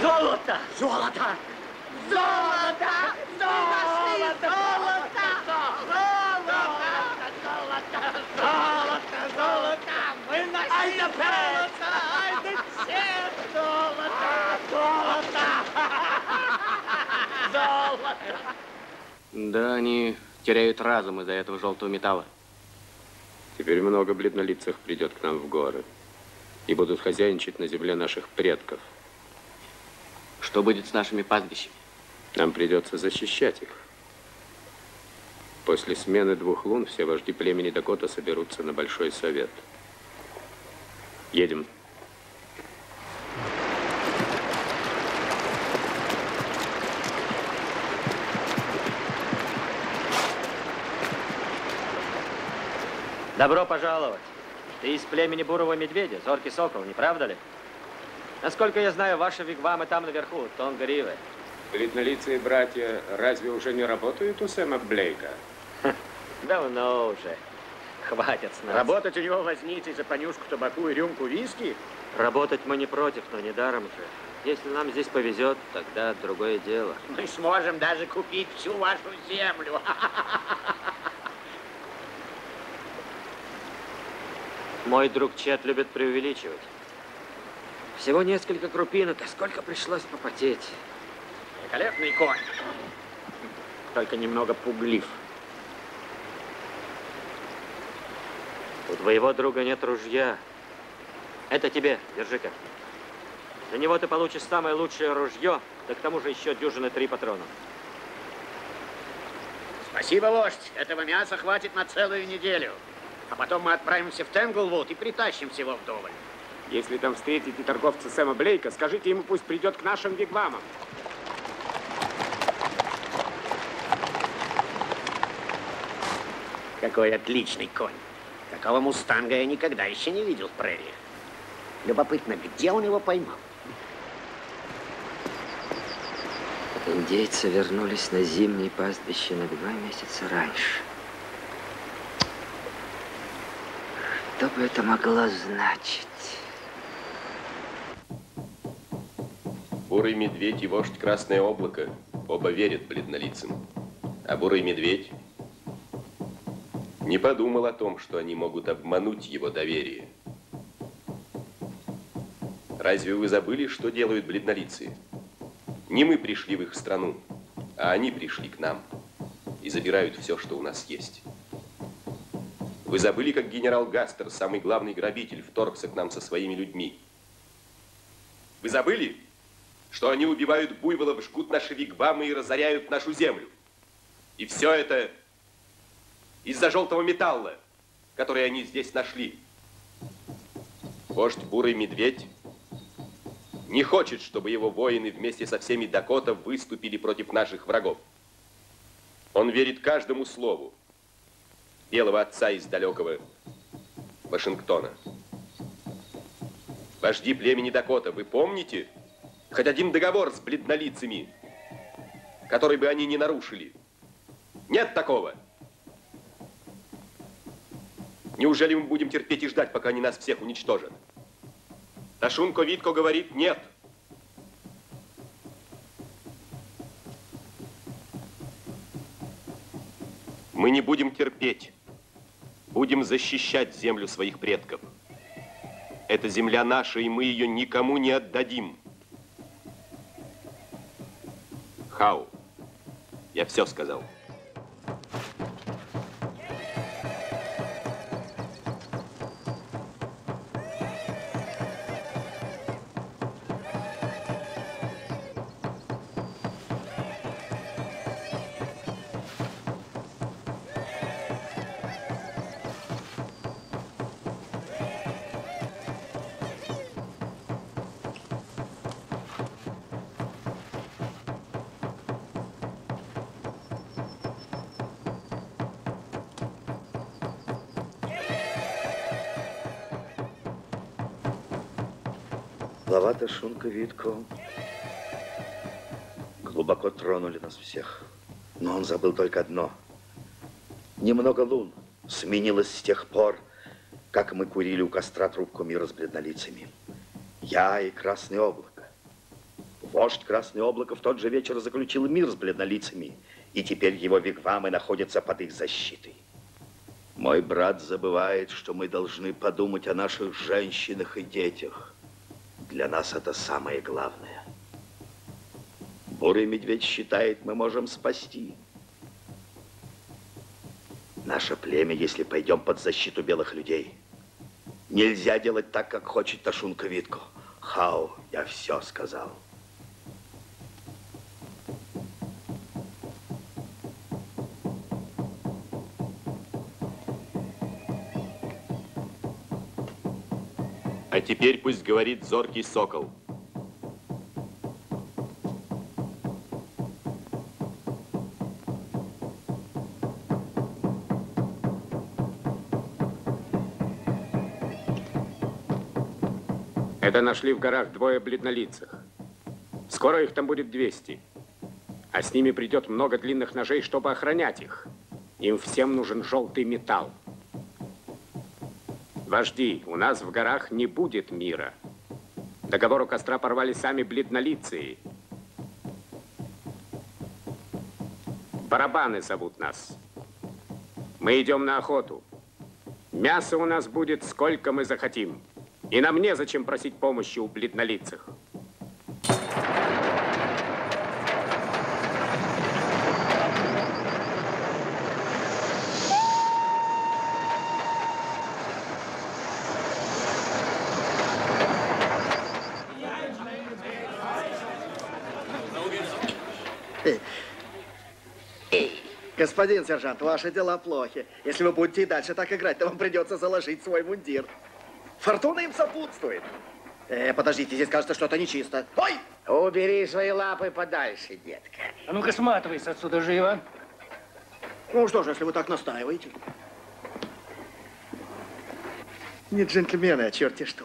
Золото! Золото! Золото! Золото! Золото! Мы нашли золото! Ай да черт! Золото! Золото! Да, они теряют разум из-за этого желтого металла. Теперь много бледнолицых придет к нам в горы и будут хозяйничать на земле наших предков. Что будет с нашими пастбищами? Нам придется защищать их. После смены 2 лун все вожди племени Дакота соберутся на большой совет. Едем. Добро пожаловать. Ты из племени Бурого Медведя, Зоркий Сокол, не правда ли? Насколько я знаю, ваши вигвамы там наверху, Тонга-Риве. Бледнолицые братья разве уже не работают у Сэма Блейка? Давно уже. Хватит с нас. Работать у него возницей за понюшку табаку и рюмку виски? Работать мы не против, но не даром же. Если нам здесь повезет, тогда другое дело. Мы сможем даже купить всю вашу землю. Мой друг Чет любит преувеличивать. Всего несколько крупинок, а сколько пришлось попотеть. Великолепный конь. Только немного пуглив. У твоего друга нет ружья. Это тебе, держи-ка. За него ты получишь самое лучшее ружье, да к тому же еще 3 патрона. Спасибо, вождь. Этого мяса хватит на целую неделю. А потом мы отправимся в Тенглвуд и притащим всего вдоволь. Если там встретите торговца Сэма Блейка, скажите ему, пусть придет к нашим вигвамам. Какой отличный конь. Такого мустанга я никогда еще не видел в прериях. Любопытно, где он его поймал? Индейцы вернулись на зимние пастбища на 2 месяца раньше. Что бы это могло значить? Бурый медведь и вождь Красное Облако оба верят бледнолицым. А Бурый медведь не подумал о том, что они могут обмануть его доверие. Разве вы забыли, что делают бледнолицые? Не мы пришли в их страну, а они пришли к нам и забирают все, что у нас есть. Вы забыли, как генерал Гастер, самый главный грабитель, вторгся к нам со своими людьми? Вы забыли, что они убивают буйволов, жгут наши вигвамы и разоряют нашу землю? И все это из-за желтого металла, который они здесь нашли. Вождь Бурый Медведь не хочет, чтобы его воины вместе со всеми Дакота выступили против наших врагов. Он верит каждому слову белого отца из далекого Вашингтона. Вожди племени Дакота, вы помните хоть один договор с бледнолицами, который бы они не нарушили? Нет такого. Неужели мы будем терпеть и ждать, пока они нас всех уничтожат? Ташунко Витко говорит нет. Мы не будем терпеть. Будем защищать землю своих предков. Эта земля наша, и мы ее никому не отдадим. Хау, я все сказал. Слова Ташунко Витко глубоко тронули нас всех. Но он забыл только одно. Немного лун сменилось с тех пор, как мы курили у костра трубку мира с бледнолицами. Я и Красное Облако. Вождь Красное Облако в тот же вечер заключил мир с бледнолицами, и теперь его вигвамы находятся под их защитой. Мой брат забывает, что мы должны подумать о наших женщинах и детях. Для нас это самое главное. Бурый медведь считает, мы можем спасти наше племя, если пойдем под защиту белых людей. Нельзя делать так, как хочет Ташунка Витко. Хау, я все сказал. А теперь пусть говорит зоркий сокол. Это нашли в горах двое бледнолицых. Скоро их там будет 200. А с ними придет много длинных ножей, чтобы охранять их. Им всем нужен желтый металл. Вожди, у нас в горах не будет мира. Договор у костра порвали сами бледнолицые. Барабаны зовут нас. Мы идем на охоту. Мяса у нас будет сколько мы захотим. И нам незачем просить помощи у бледнолицых. Господин сержант, ваши дела плохи. Если вы будете и дальше так играть, то вам придется заложить свой мундир. Фортуна им сопутствует. Подождите, здесь кажется что-то нечисто. Ой! Убери свои лапы подальше, детка. А ну-ка сматывайся отсюда живо. Ну что ж, если вы так настаиваете. Не джентльмены, а черти что.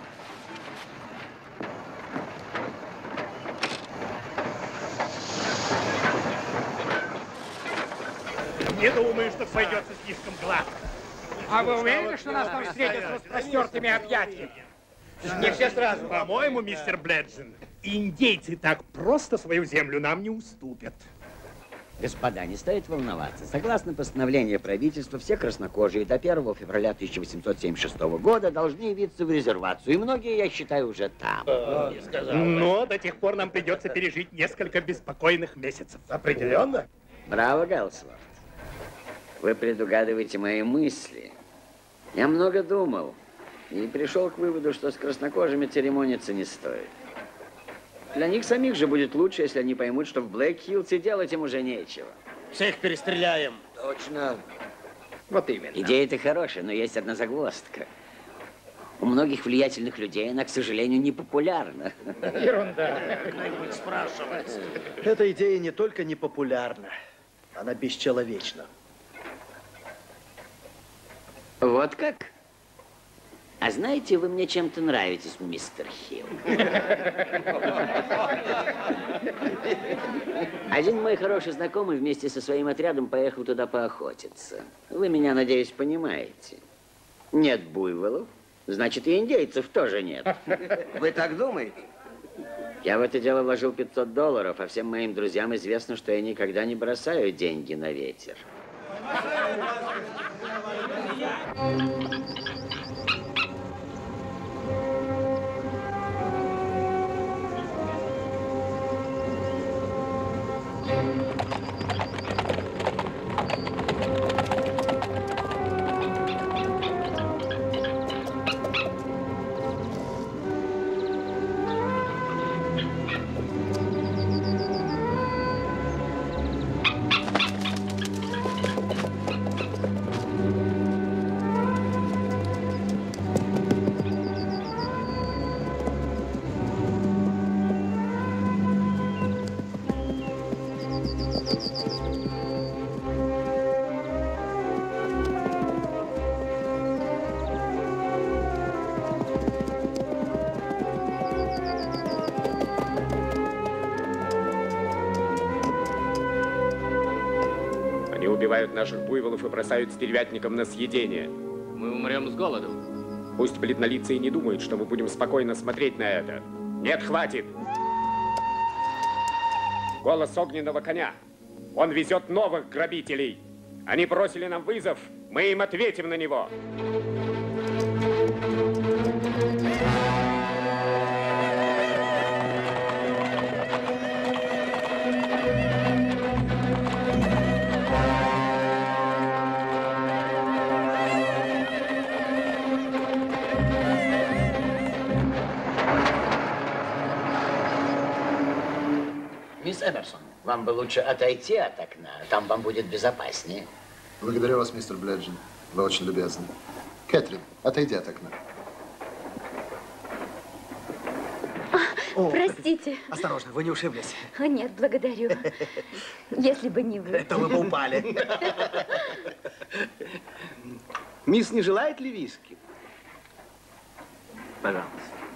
Не думаю, что пойдется слишком гладко. А вы уверены, что нас там встретят с распростертыми объятиями? Не все сразу. По-моему, мистер Бледжин, индейцы так просто свою землю нам не уступят. Господа, не стоит волноваться. Согласно постановлению правительства, все краснокожие до 1 февраля 1876 года должны явиться в резервацию. И многие, я считаю, уже там. Но до тех пор нам придется пережить несколько беспокойных месяцев. Определенно? Браво, Гэлсворт. Вы предугадываете мои мысли. Я много думал и пришел к выводу, что с краснокожими церемониться не стоит. Для них самих же будет лучше, если они поймут, что в Блэк-Хиллсе делать им уже нечего. Всех перестреляем. Точно. Вот именно. Идея-то хорошая, но есть одна загвоздка. У многих влиятельных людей она, к сожалению, не популярна. Ерунда. Кто-нибудь спрашивает. Эта идея не только не популярна, она бесчеловечна. Вот как? А знаете, вы мне чем-то нравитесь, мистер Хилл. Один мой хороший знакомый вместе со своим отрядом поехал туда поохотиться. Вы меня, надеюсь, понимаете. Нет буйволов, значит, и индейцев тоже нет. Вы так думаете? Я в это дело вложил $500, а всем моим друзьям известно, что я никогда не бросаю деньги на ветер. Убивают наших буйволов и бросают стервятникам на съедение. Мы умрем с голоду. Пусть бледнолицые не думают, что мы будем спокойно смотреть на это. Нет, хватит! голос огненного коня. Он везет новых грабителей. Они бросили нам вызов, мы им ответим на него. Мисс Эмерсон, вам бы лучше отойти от окна, там вам будет безопаснее. Благодарю вас, мистер Бледжин. Вы очень любезны. Кэтрин, отойди от окна. Простите. Осторожно, вы не ушиблись. О, нет, благодарю. Если бы не вы. То вы бы упали. Мисс не желает ли виски? Пожалуйста.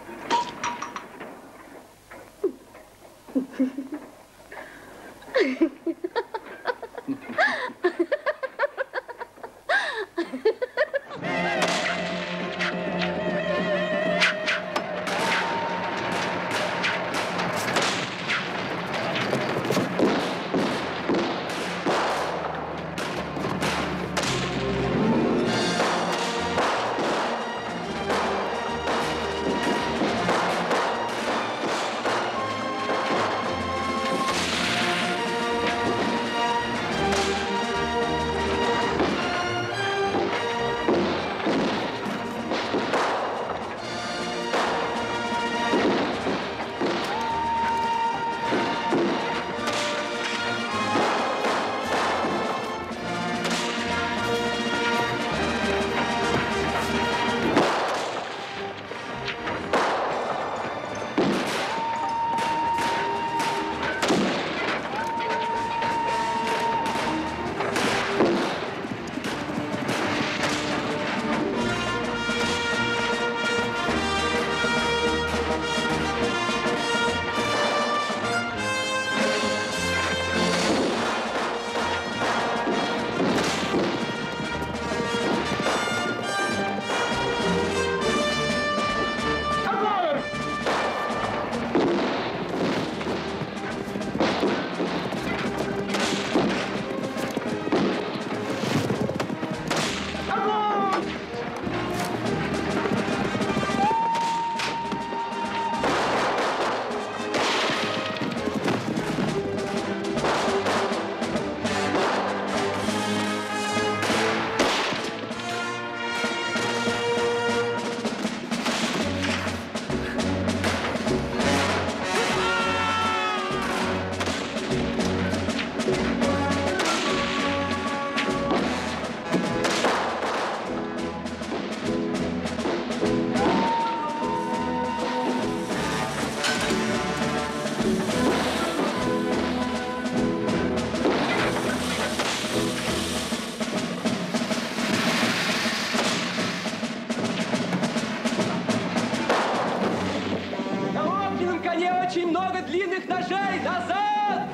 Очень много длинных ножей! Назад!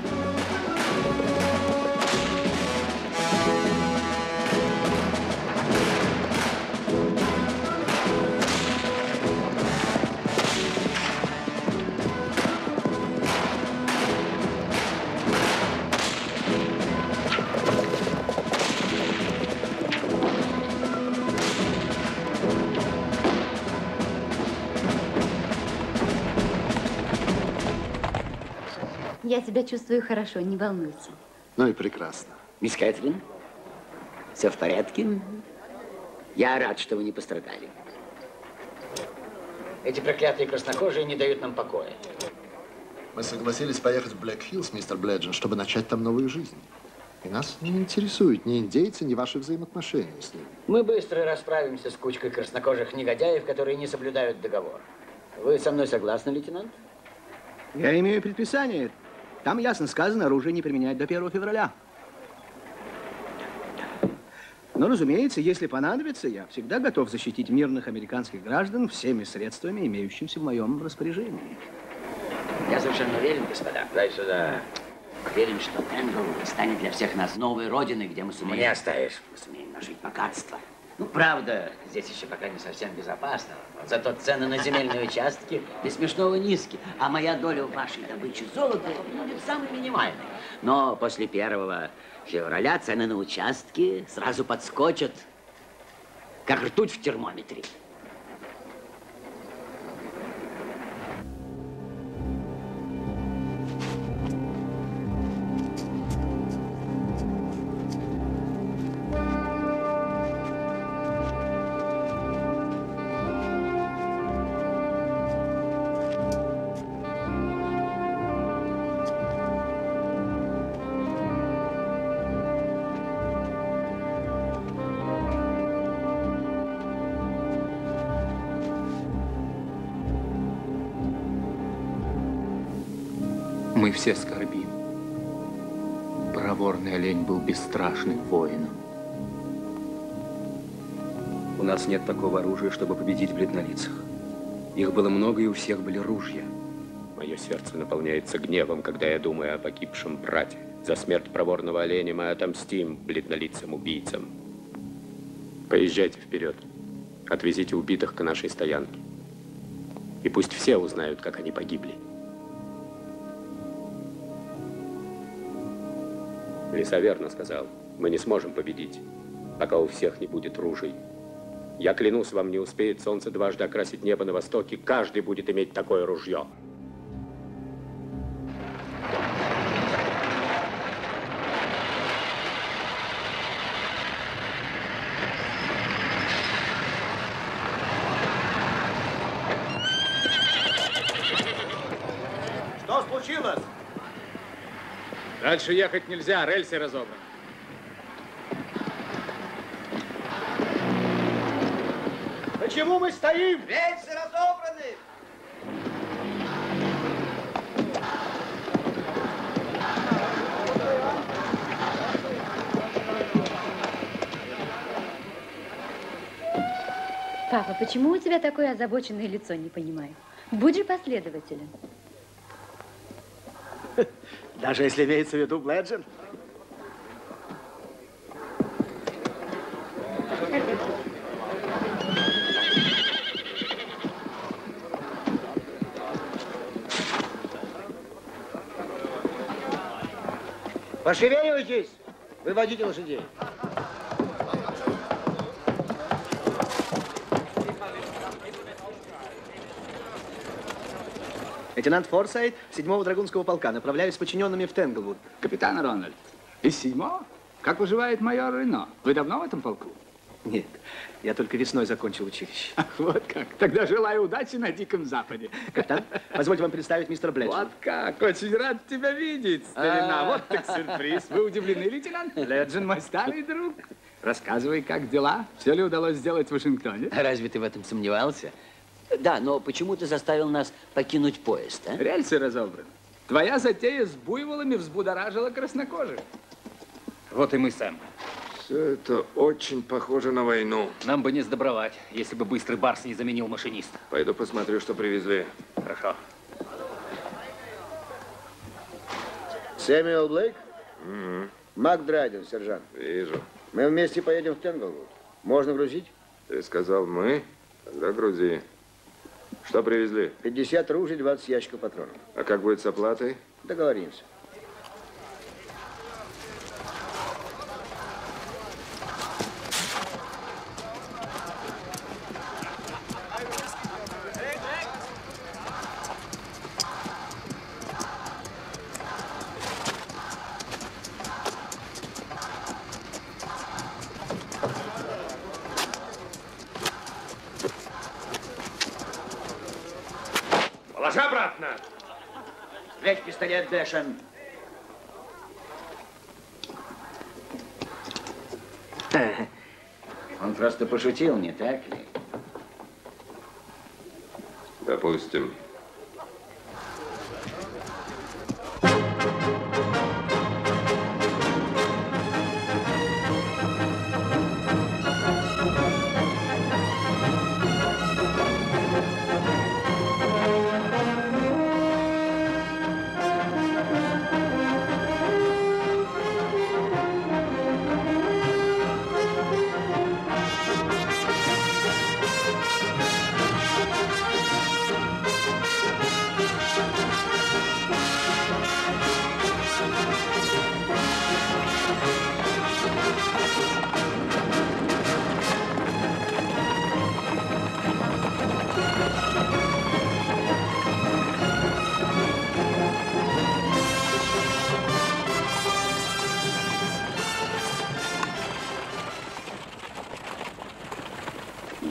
Я себя чувствую хорошо, не волнуйся. Ну и прекрасно. Мисс Кэтрин, все в порядке? Я рад, что вы не пострадали. Эти проклятые краснокожие не дают нам покоя. Мы согласились поехать в Блэк-Хиллз, мистер Бледжин, чтобы начать там новую жизнь. И нас не интересуют ни индейцы, ни ваши взаимоотношения с ними. Мы быстро расправимся с кучкой краснокожих негодяев, которые не соблюдают договор. Вы со мной согласны, лейтенант? Я имею предписание. Там ясно сказано, оружие не применять до 1 февраля. Но, разумеется, если понадобится, я всегда готов защитить мирных американских граждан всеми средствами, имеющимися в моем распоряжении. Я совершенно уверен, господа. Дай сюда. Уверен, что Энгл станет для всех нас новой родиной, где мы сумеем... Мне оставишь. Мы сумеем нажить богатство. Ну, правда, здесь еще пока не совсем безопасно. Зато цены на земельные участки до смешного низкие. А моя доля в вашей добыче золота будет самой минимальной. Но после 1 февраля цены на участки сразу подскочат, как ртуть в термометре. Мы все скорбим. Проворный олень был бесстрашным воином. У нас нет такого оружия, чтобы победить бледнолицых. Их было много, и у всех были ружья. Мое сердце наполняется гневом, когда я думаю о погибшем брате. За смерть проворного оленя мы отомстим бледнолицым убийцам. Поезжайте вперед. Отвезите убитых к нашей стоянке. И пусть все узнают, как они погибли. Лиса верно сказал. Мы не сможем победить, пока у всех не будет ружей. Я клянусь вам, не успеет солнце дважды окрасить небо на востоке, каждый будет иметь такое ружье. Что случилось? Дальше ехать нельзя, рельсы разобраны. Почему мы стоим? Рельсы разобраны! Папа, почему у тебя такое озабоченное лицо, не понимаю? Будь же последователен. Даже если имеется в виду Бледжин? Пошевеливайтесь! Выводите лошадей. Лейтенант Форсайт 7-го Драгунского полка. Направляюсь с подчиненными в Тенглвуд. Капитан Рональд, из 7-го? Как поживает майор Рено? Вы давно в этом полку? Нет, я только весной закончил училище. Ах, вот как. Тогда желаю удачи на Диком Западе. Капитан, позвольте вам представить мистера Бледжина. Вот как. Очень рад тебя видеть, старина. Вот так сюрприз. Вы удивлены, лейтенант? Бледжин мой старый друг. Рассказывай, как дела? Все ли удалось сделать в Вашингтоне? Разве ты в этом сомневался? Да, но почему ты заставил нас покинуть поезд, а? Рельсы разобраны. Твоя затея с буйволами взбудоражила краснокожих. Вот и мы, Сэм. Все это очень похоже на войну. Нам бы не сдобровать, если бы быстрый Барс не заменил машиниста. Пойду посмотрю, что привезли. Хорошо. Сэмюэл Блейк? Угу. Мак Драйден, сержант. Вижу. Мы вместе поедем в Тенглвуд. Можно грузить? Ты сказал мы? Тогда грузи. Что привезли? 50 ружей, 20 ящиков патронов. А как будет с оплатой? Договоримся. Положи обратно! Спрячь пистолет, Дэшен. Он просто пошутил, не так ли? Допустим.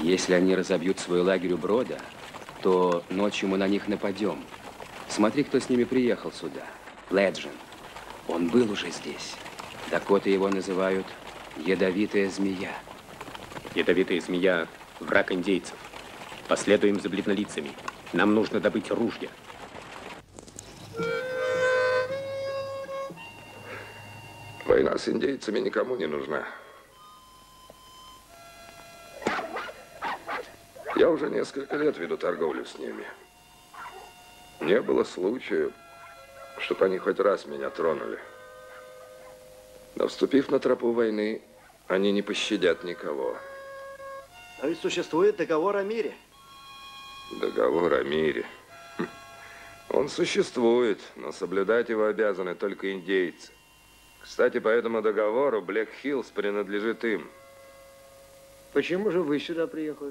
Если они разобьют свой лагерь у брода, то ночью мы на них нападем. Смотри, кто с ними приехал сюда. Бледжин. Он был уже здесь. Дакоты его называют ядовитая змея. Ядовитая змея – враг индейцев. Последуем за бледнолицами. Нам нужно добыть ружья. Война с индейцами никому не нужна. Я уже несколько лет веду торговлю с ними. Не было случая, чтобы они хоть раз меня тронули. Но вступив на тропу войны, они не пощадят никого. А ведь существует договор о мире. Договор о мире. Он существует, но соблюдать его обязаны только индейцы. Кстати, по этому договору Блэк-Хиллз принадлежит им. Почему же вы сюда приехали?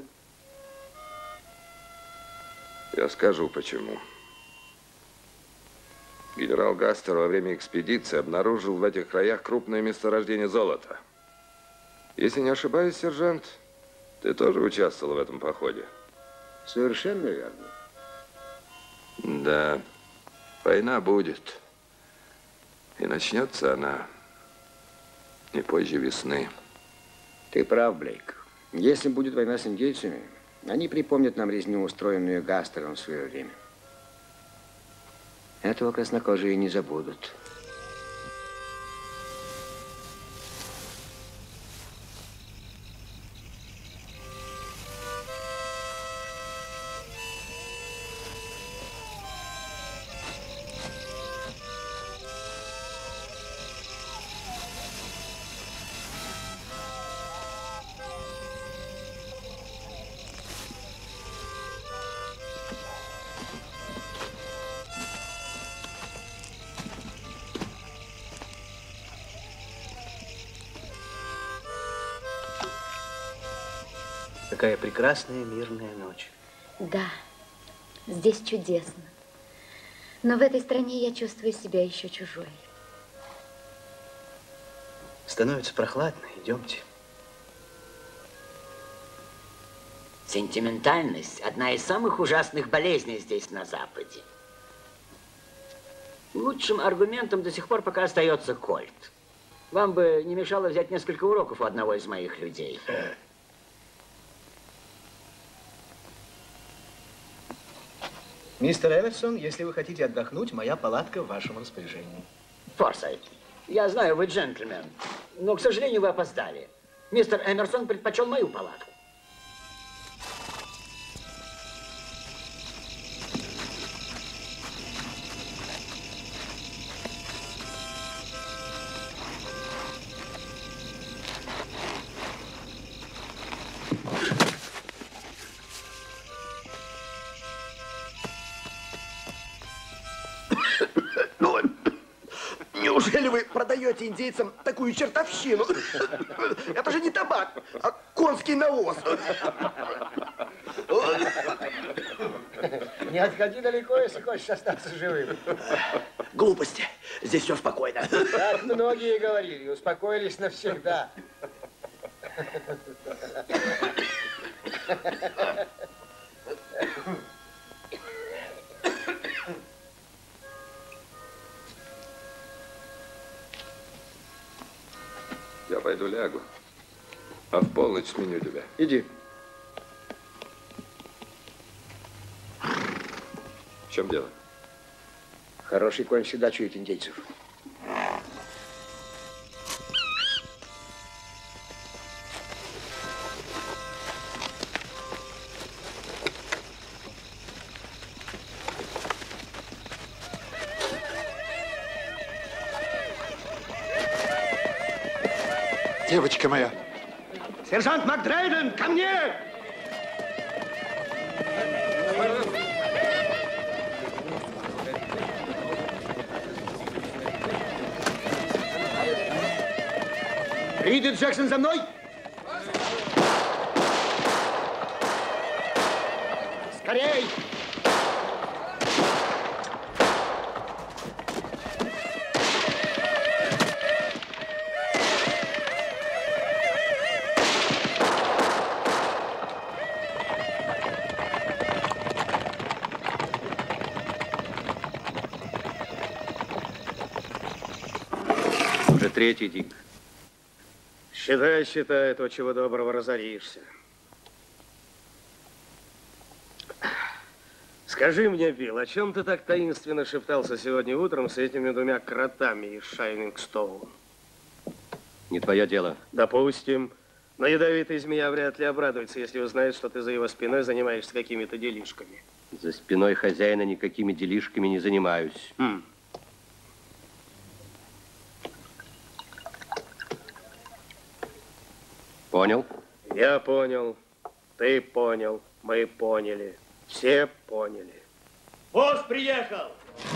Я скажу, почему. Генерал Гастер во время экспедиции обнаружил в этих краях крупное месторождение золота. Если не ошибаюсь, сержант, ты тоже участвовал в этом походе? Совершенно верно. Да, война будет. И начнется она не позже весны. Ты прав, Блейк. Если будет война с индейцами, они припомнят нам резню, устроенную Гастером в свое время. Этого краснокожие не забудут. Какая прекрасная мирная ночь. Да, здесь чудесно. Но в этой стране я чувствую себя еще чужой. Становится прохладно, идемте. Сентиментальность – одна из самых ужасных болезней здесь, на Западе. Лучшим аргументом до сих пор пока остается кольт. Вам бы не мешало взять несколько уроков у одного из моих людей. Мистер Эверсон, если вы хотите отдохнуть, моя палатка в вашем распоряжении. Форсайт, я знаю, вы джентльмен, но, к сожалению, вы опоздали. Мистер Эмерсон предпочел мою палатку. Неужели вы продаете индейцам такую чертовщину? Это же не табак, а конский навоз. Не отходи далеко, если хочешь остаться живым. Глупости. Здесь все спокойно. Так многие говорили, успокоились навсегда. Я пойду лягу, а в полночь сменю тебя. Иди. В чем дело? Хороший конь всегда чует индейцев. Девочка моя. Сержант Макдрейден, ко мне! Рид и Джексон за мной! Скорей! Уже третий, Дик. Считай, считай, то чего доброго разоришься. Скажи мне, Билл, о чем ты так таинственно шептался сегодня утром с этими двумя кротами из Шайнингстоун? Не твое дело. Допустим. Но ядовитая змея вряд ли обрадуется, если узнает, что ты за его спиной занимаешься какими-то делишками. За спиной хозяина никакими делишками не занимаюсь. Понял? Я понял. Ты понял. Мы поняли. Все поняли. Босс приехал!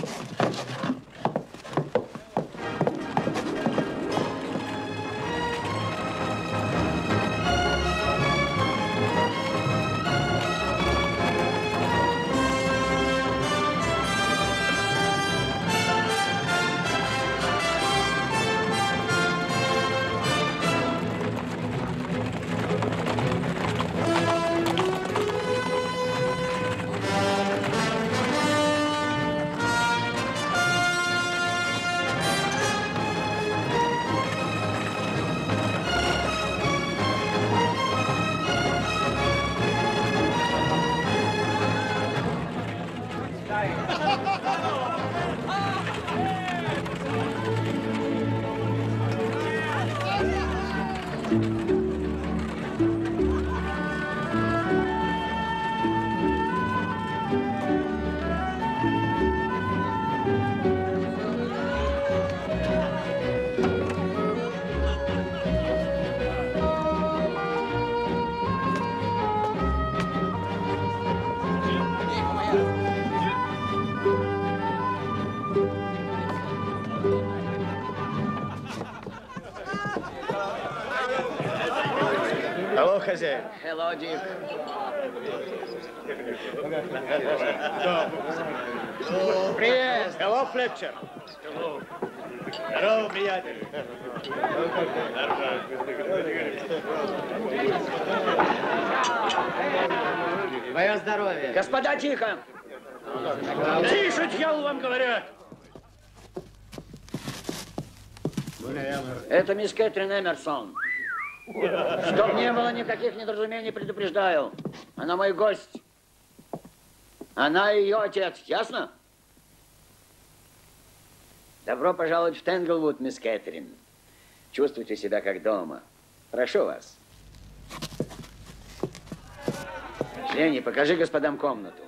Алло, хозяин. Hello, Дик. Приезд! Hello, Флетчер. Здорово, приятель. Твое здоровье. Господа, тихо! Тише, дьявол, вам говорят! Это мисс Кэтрин Эмерсон. Чтоб не было никаких недоразумений, предупреждаю. Она мой гость. Она ее отец. Ясно? Добро пожаловать в Тенглвуд, мисс Кэтрин. Чувствуйте себя как дома. Прошу вас. Женни, покажи господам комнату.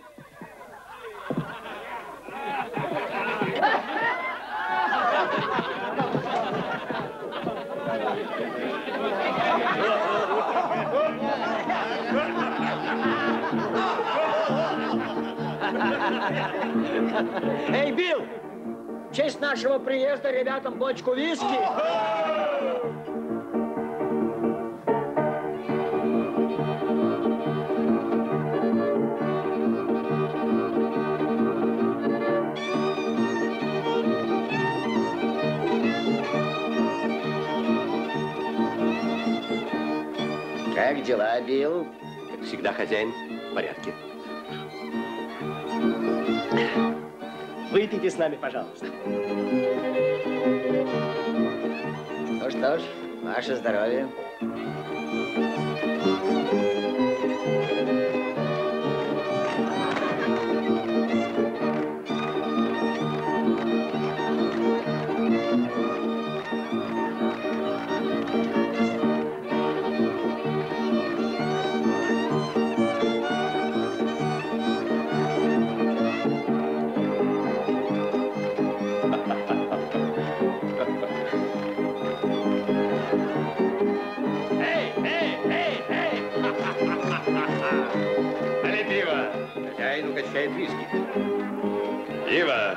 Эй, Билл! В честь нашего приезда ребятам бочку виски. Как дела, Билл? Как всегда, хозяин, в порядке. Выпейте с нами, пожалуйста. Ну что ж, ваше здоровье. Хозяин угощает виски. Пиво!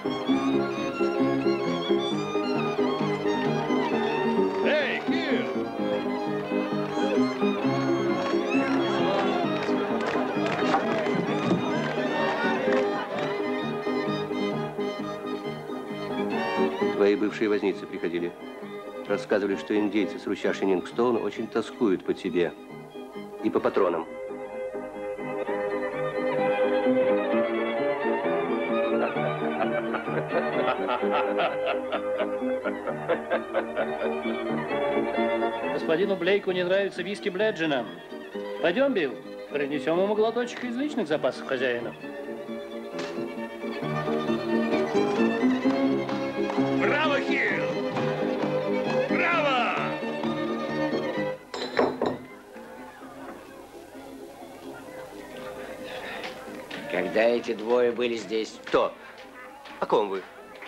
Эй, Кир! Твои бывшие возницы приходили. Рассказывали, что индейцы с ручья Шайнингстоуна очень тоскуют по тебе и по патронам. Господину Блейку не нравится виски Бледжина. Пойдем, Билл, принесем ему глоточек из личных запасов хозяина. Браво, Хилл! Браво! Когда эти двое были здесь? Кто? О ком вы?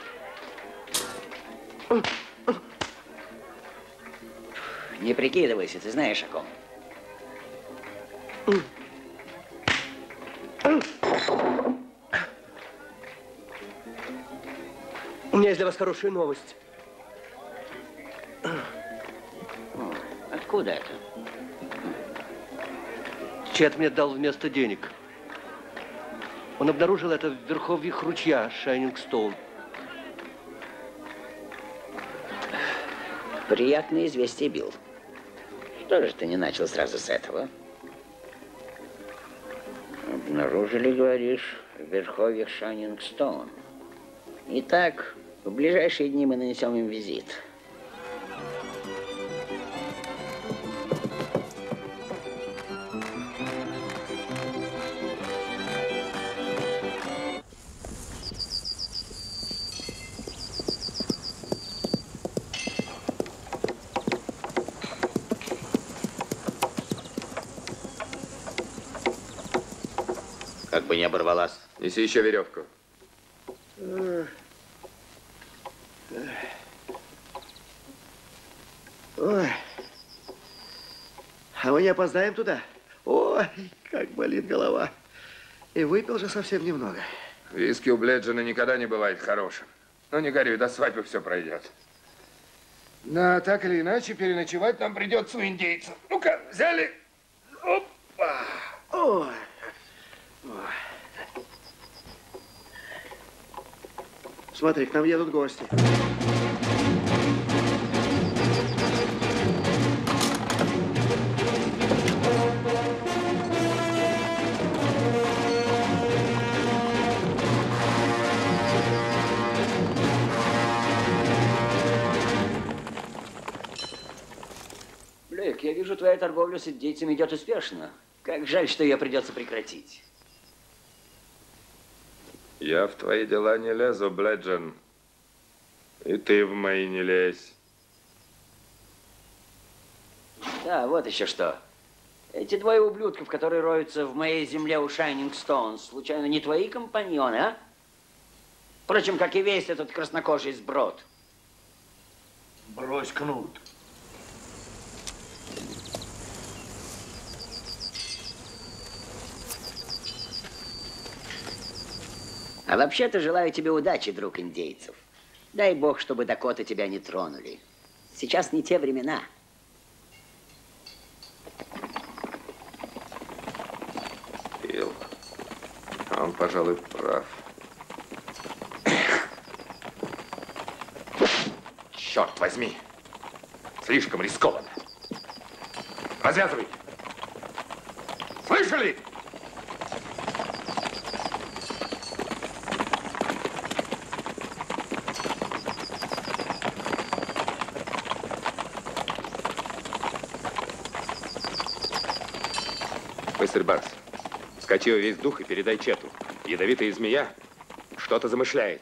Не прикидывайся, ты знаешь о ком. У меня есть для вас хорошая новость. Откуда это? Чет мне дал вместо денег. Он обнаружил это в верховьях ручья Шайнингстоун. Приятное известие, Билл. Что же ты не начал сразу с этого? Обнаружили, говоришь, в верховьях Шайнингстоун. Итак, в ближайшие дни мы нанесем им визит. Как бы не оборвалась. Неси еще веревку. Ой. А мы не опоздаем туда? Ой, как болит голова. И выпил же совсем немного. Виски у Бледжина никогда не бывает хорошим. Ну, не горюй, до свадьбы все пройдет. Но так или иначе, переночевать нам придется у индейцев. Ну-ка, взяли. Опа! Ой. Смотри, к нам едут гости. Блейк, я вижу, твоя торговля с индейцами идет успешно. Как жаль, что ее придется прекратить. Я в твои дела не лезу, Бледжин. И ты в мои не лезь. Да, вот еще что. Эти двое ублюдков, которые роются в моей земле у Шайнингстоун, случайно не твои компаньоны, а? Впрочем, как и весь этот краснокожий сброд. Брось кнут. А вообще-то желаю тебе удачи, друг индейцев. Дай бог, чтобы Дакоты тебя не тронули. Сейчас не те времена. Билл, он, пожалуй, прав. Черт возьми. Слишком рискованно. Развязывай. Слышали? Мистер Барс, скачи во весь дух и передай Чету. Ядовитая змея что-то замышляет.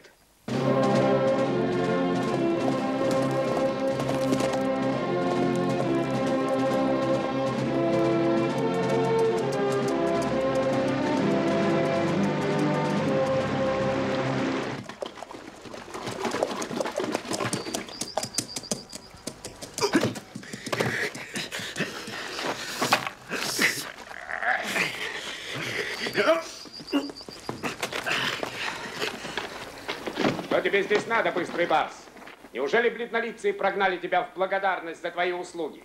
Что тебе здесь надо, быстрый Барс? Неужели бледнолицые прогнали тебя в благодарность за твои услуги?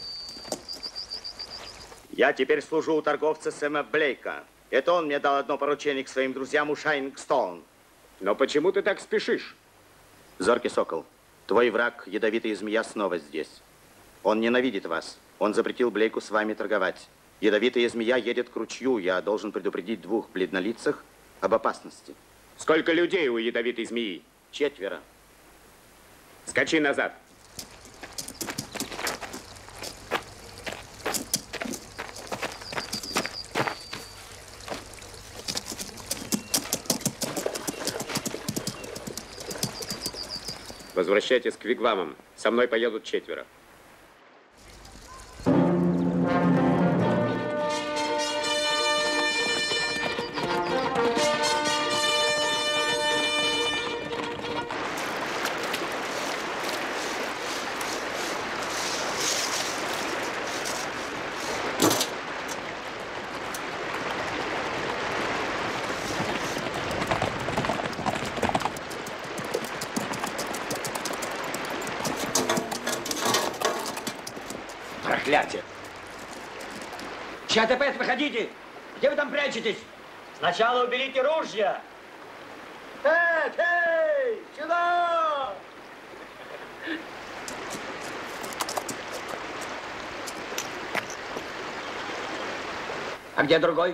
Я теперь служу у торговца Сэма Блейка. Это он мне дал одно поручение к своим друзьям у Шайнингстоун. Но почему ты так спешишь? Зоркий сокол, твой враг, ядовитая змея, снова здесь. Он ненавидит вас. Он запретил Блейку с вами торговать. Ядовитая змея едет к ручью. Я должен предупредить двух бледнолицых об опасности. Сколько людей у ядовитой змеи? 4. Скачи назад. Возвращайтесь к вигвамам. Со мной поедут 4. Проклятие! ЧТП, выходите! Где вы там прячетесь? Сначала уберите ружья. Эй, сюда! А где другой?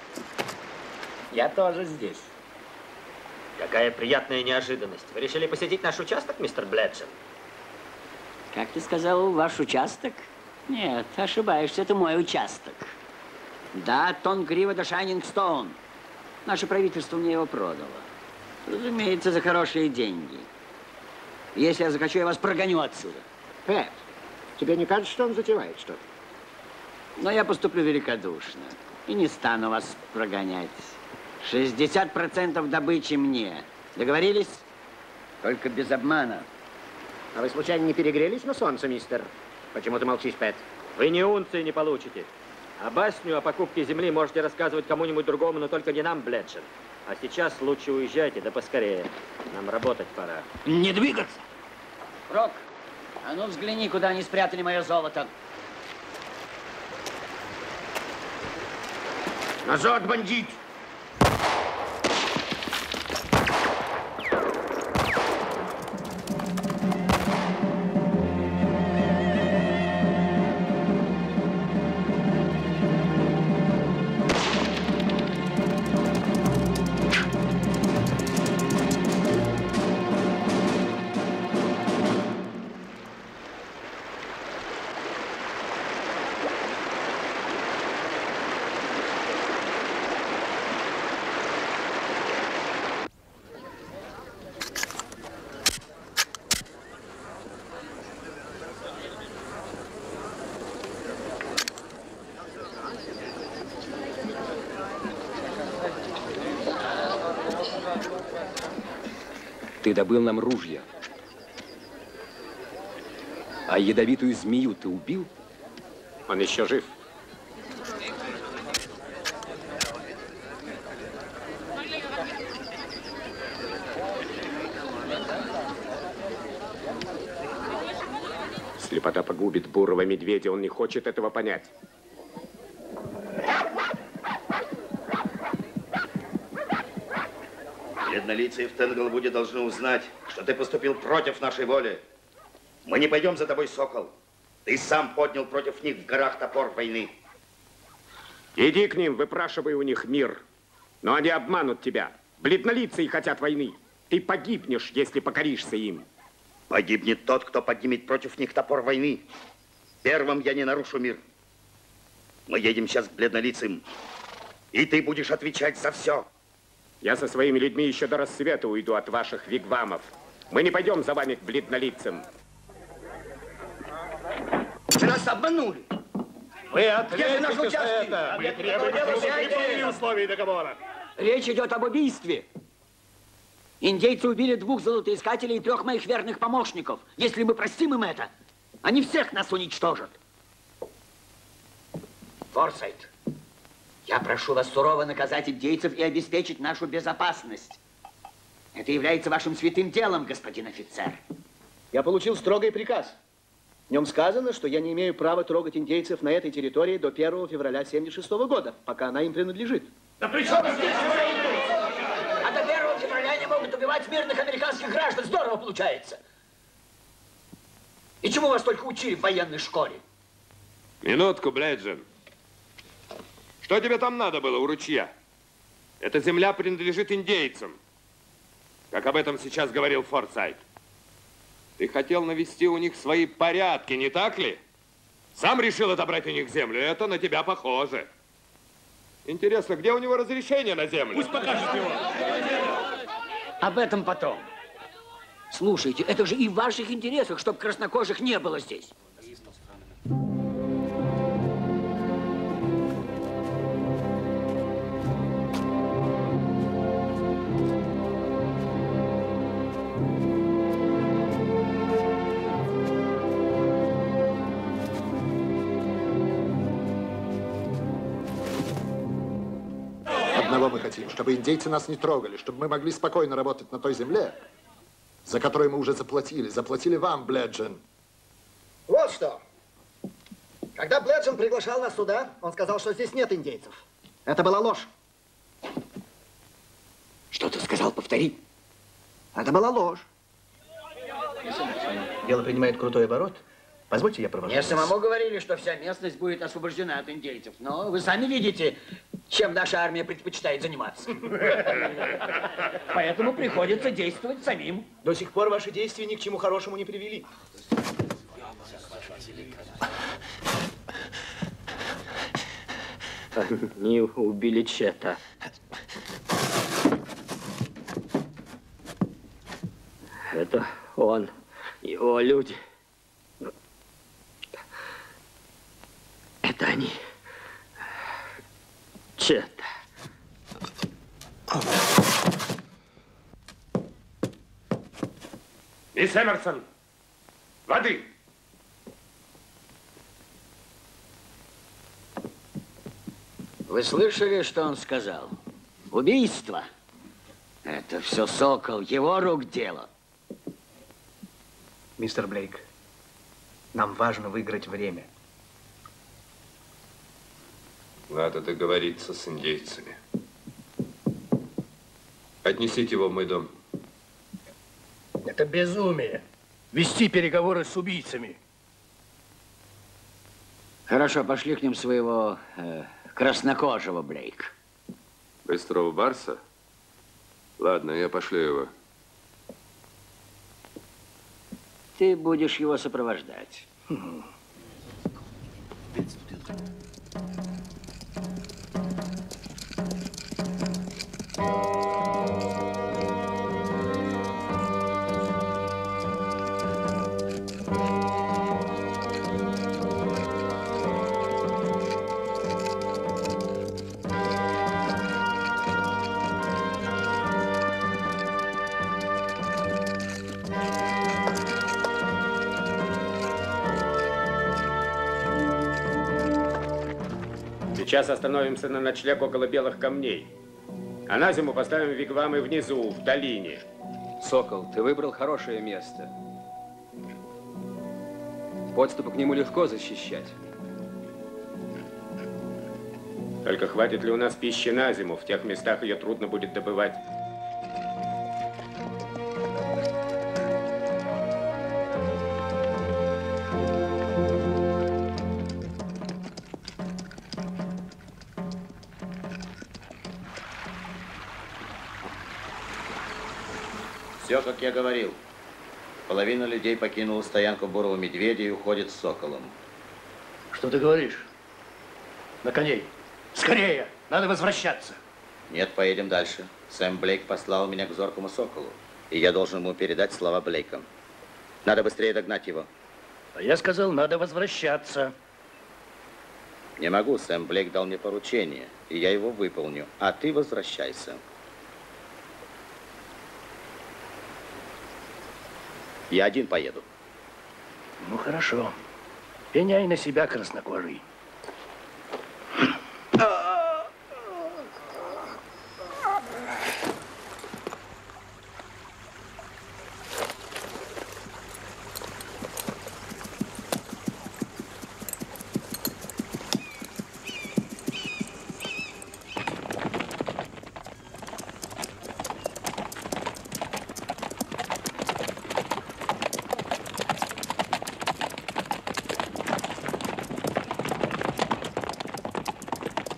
Я тоже здесь. Какая приятная неожиданность. Вы решили посетить наш участок, мистер Бледжин? Как ты сказал, ваш участок? Нет, ошибаешься, это мой участок. Да, Тонгрива до Шайнингстоун. Наше правительство мне его продало. Разумеется, за хорошие деньги. Если я захочу, я вас прогоню отсюда. Пэт, тебе не кажется, что он затевает что-то? Но я поступлю великодушно и не стану вас прогонять. 60% добычи мне. Договорились? Только без обмана. А вы случайно не перегрелись на солнце, мистер? Почему ты молчишь, Пэт? Вы ни унции не получите. А басню о покупке земли можете рассказывать кому-нибудь другому, но только не нам, Бледжин. А сейчас лучше уезжайте, да поскорее. Нам работать пора. Не двигаться! Рок, а ну взгляни, куда они спрятали мое золото. Назад, бандит! Ты добыл нам ружья. А ядовитую змею ты убил? Он еще жив. Слепота погубит бурого медведя. Он не хочет этого понять. Бледнолицые в Тенглвуде должны узнать, что ты поступил против нашей воли. Мы не пойдем за тобой, Сокол. Ты сам поднял против них в горах топор войны. Иди к ним, выпрашивай у них мир. Но они обманут тебя. Бледнолицые хотят войны. Ты погибнешь, если покоришься им. Погибнет тот, кто поднимет против них топор войны. Первым я не нарушу мир. Мы едем сейчас к бледнолицым. И ты будешь отвечать за все. Я со своими людьми еще до рассвета уйду от ваших вигвамов. Мы не пойдем за вами к бледнолицам. Вы нас обманули. Вы ответите наш за это. Мы требуем условий договора. Речь идет об убийстве. Индейцы убили 2 золотоискателей и 3 моих верных помощников. Если мы простим им это, они всех нас уничтожат. Форсайт, я прошу вас сурово наказать индейцев и обеспечить нашу безопасность. Это является вашим святым делом, господин офицер. Я получил строгий приказ. В нем сказано, что я не имею права трогать индейцев на этой территории до 1 февраля 1976 года, пока она им принадлежит. Да при чем здесь? А до 1 февраля они могут убивать мирных американских граждан. Здорово получается. И чему вас только учили в военной школе? Минутку, Бледжин. Что тебе там надо было у ручья? Эта земля принадлежит индейцам. как об этом сейчас говорил Форсайт. Ты хотел навести у них свои порядки, не так ли? Сам решил отобрать у них землю. Это на тебя похоже. Интересно, где у него разрешение на землю? Пусть покажет его. Об этом потом. Слушайте, это же и в ваших интересах, чтобы краснокожих не было здесь. Одного мы хотим, чтобы индейцы нас не трогали, чтобы мы могли спокойно работать на той земле, за которую мы уже заплатили. Заплатили вам, Бледжин. Вот что. Когда Бледжин приглашал нас сюда, он сказал, что здесь нет индейцев. Это была ложь. Что ты сказал? Повтори. Это была ложь. Дело принимает крутой оборот. Позвольте, я провожу Мне вас. самому говорили, что вся местность будет освобождена от индейцев. Но вы сами видите, чем наша армия предпочитает заниматься. Поэтому приходится действовать самим. До сих пор ваши действия ни к чему хорошему не привели. Они убили Чета. Это он, его люди. Это они. Чет. Мисс Эмерсон, воды! Вы слышали, что он сказал? Убийство. Это все Сокол, его рук дело. Мистер Блейк, нам важно выиграть время. Надо договориться с индейцами. Отнесите его в мой дом. Это безумие. Вести переговоры с убийцами. Хорошо, пошли к ним своего краснокожего, Блейк. Быстрого барса? Ладно, я пошлю его. Ты будешь его сопровождать. Сейчас остановимся на ночлег около Белых камней. А на зиму поставим вигвамы внизу, в долине. Сокол, ты выбрал хорошее место. Подступы к нему легко защищать. Только хватит ли у нас пищи на зиму? В тех местах ее трудно будет добывать. Все, как я говорил. Половина людей покинула стоянку бурого медведя и уходит с Соколом. Что ты говоришь? На коней. Скорее! Надо возвращаться. Нет, поедем дальше. Сэм Блейк послал меня к зоркому Соколу. И я должен ему передать слова Блейка. Надо быстрее догнать его. А я сказал, надо возвращаться. Не могу. Сэм Блейк дал мне поручение. И я его выполню. А ты возвращайся. Я один поеду. Ну, хорошо. Пеняй на себя, краснокожий.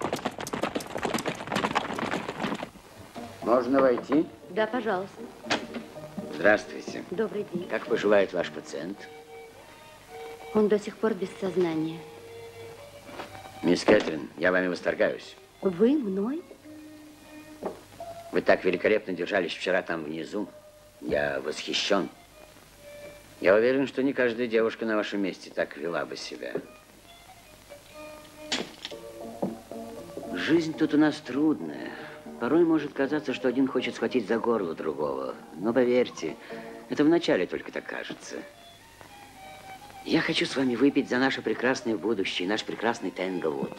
Можно войти? Да, пожалуйста. Здравствуйте. Добрый день. Как поживает ваш пациент? Он до сих пор без сознания. Мисс Кэтрин, я вами восторгаюсь. Вы мной? Вы так великолепно держались вчера там внизу. Я восхищен. Я уверен, что не каждая девушка на вашем месте так вела бы себя. Жизнь тут у нас трудная. Порой может казаться, что один хочет схватить за горло другого. Но поверьте, это вначале только так кажется. Я хочу с вами выпить за наше прекрасное будущее, наш прекрасный Тэнглвуд.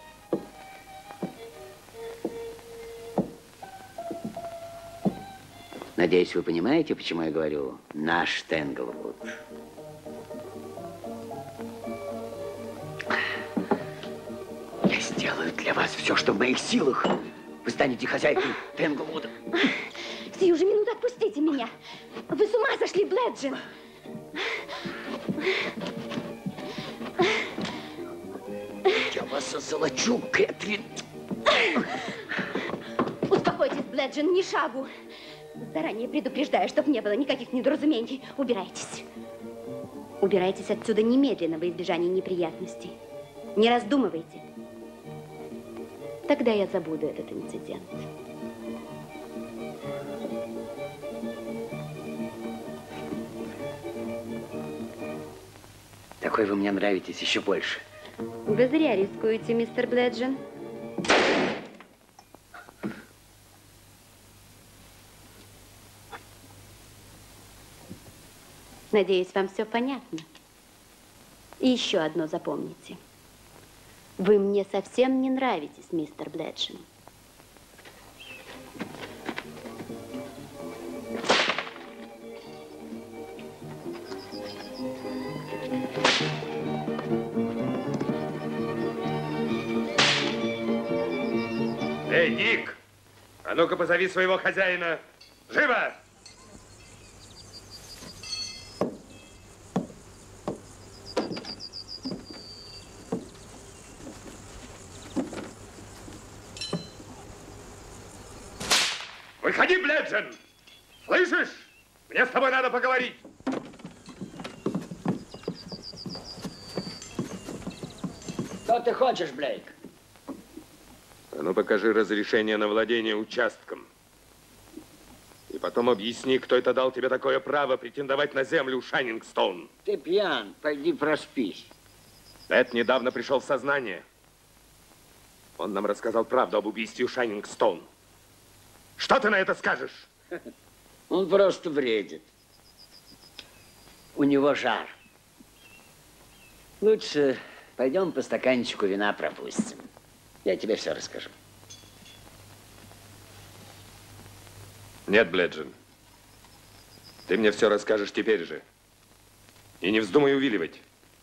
Надеюсь, вы понимаете, почему я говорю «наш Тэнглвуд». Я сделаю для вас все, что в моих силах. Вы станете хозяйкой Тэнглвуда. Сию же минуту отпустите меня. Вы с ума сошли, Бледжин. Я вас озолочу, Кэтрин. Успокойтесь, Бледжин, ни шагу. Заранее предупреждаю, чтобы не было никаких недоразумений. Убирайтесь. Убирайтесь отсюда немедленно во избежание неприятностей. Не раздумывайте. Тогда я забуду этот инцидент. Такой вы мне нравитесь еще больше. Вы зря рискуете, мистер Бледжин. Надеюсь, вам все понятно. И еще одно запомните. Вы мне совсем не нравитесь, мистер Бледжин. Эй, Дик! А ну-ка позови своего хозяина. Живо! Выходи, Бледжин! Слышишь? Мне с тобой надо поговорить. Что ты хочешь, Блейк? А ну покажи разрешение на владение участком. И потом объясни, кто это дал тебе такое право претендовать на землю Шайнингстоун. Ты пьян, пойди проспись. Эд недавно пришел в сознание. Он нам рассказал правду об убийстве Шайнингстоун. Что ты на это скажешь? Он просто бредит. У него жар. Лучше пойдем по стаканчику вина пропустим. Я тебе все расскажу. Нет, Бледжин. Ты мне все расскажешь теперь же. И не вздумай увиливать.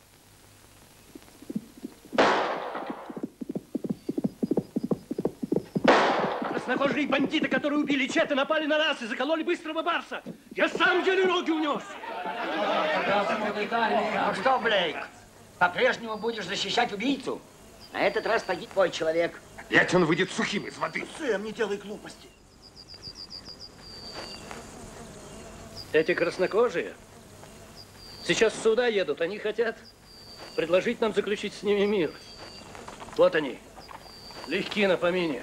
Краснокожие бандиты, которые убили Чета, напали на нас и закололи быстрого барса. Я сам еле ноги унес. Ну что, Блейк, по-прежнему будешь защищать убийцу? На этот раз погиб твой человек. Опять он выйдет сухим из воды. Сэм, не делай глупости. Эти краснокожие сейчас с суда едут. Они хотят предложить нам заключить с ними мир. Вот они, легки на помине.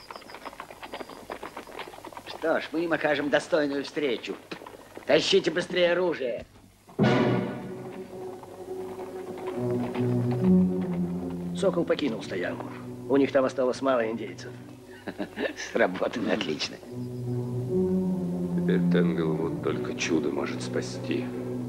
Что ж, мы им окажем достойную встречу. Тащите быстрее оружие. Сокол покинул стоянку. У них там осталось мало индейцев. Сработано отлично. Теперь Тэнглвуд только чудо может спасти.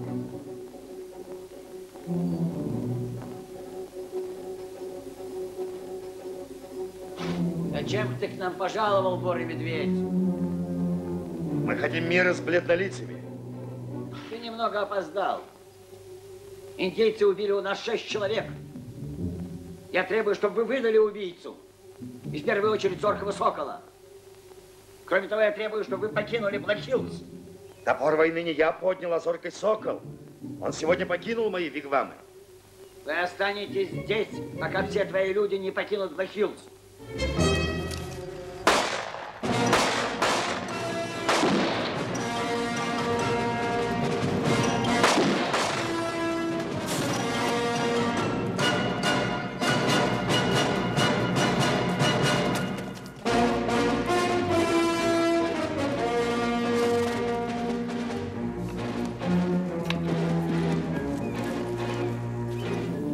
Зачем ты к нам пожаловал, Бурый Медведь? Мы хотим мира с бледнолицами. Ты немного опоздал. Индейцы убили у нас 6 человек. Я требую, чтобы вы выдали убийцу. И в первую очередь зоркого сокола. Кроме того, я требую, чтобы вы покинули Блэк-Хиллз. Топор войны не я поднял, а зоркий сокол. Он сегодня покинул мои вигвамы. Вы останетесь здесь, пока все твои люди не покинут Блэк-Хиллз.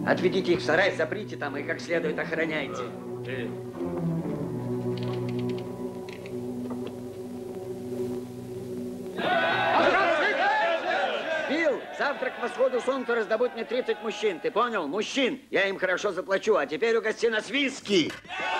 Отведите их в сарай, заприте там и как следует охраняйте. Билл, завтра к восходу солнца раздобудь мне 30 мужчин. Ты понял? Мужчин. Я им хорошо заплачу. А теперь угости нас виски.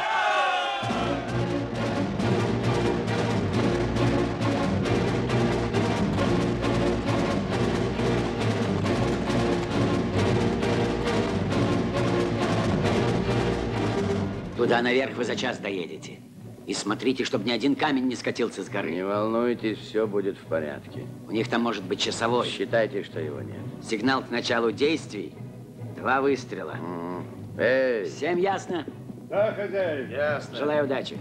Туда наверх вы за час доедете. И смотрите, чтобы ни один камень не скатился с горы. Не волнуйтесь, все будет в порядке. У них там может быть часовой. Считайте, что его нет. Сигнал к началу действий. 2 выстрела. Эй! Всем ясно? Да, хозяин. Ясно. Желаю удачи.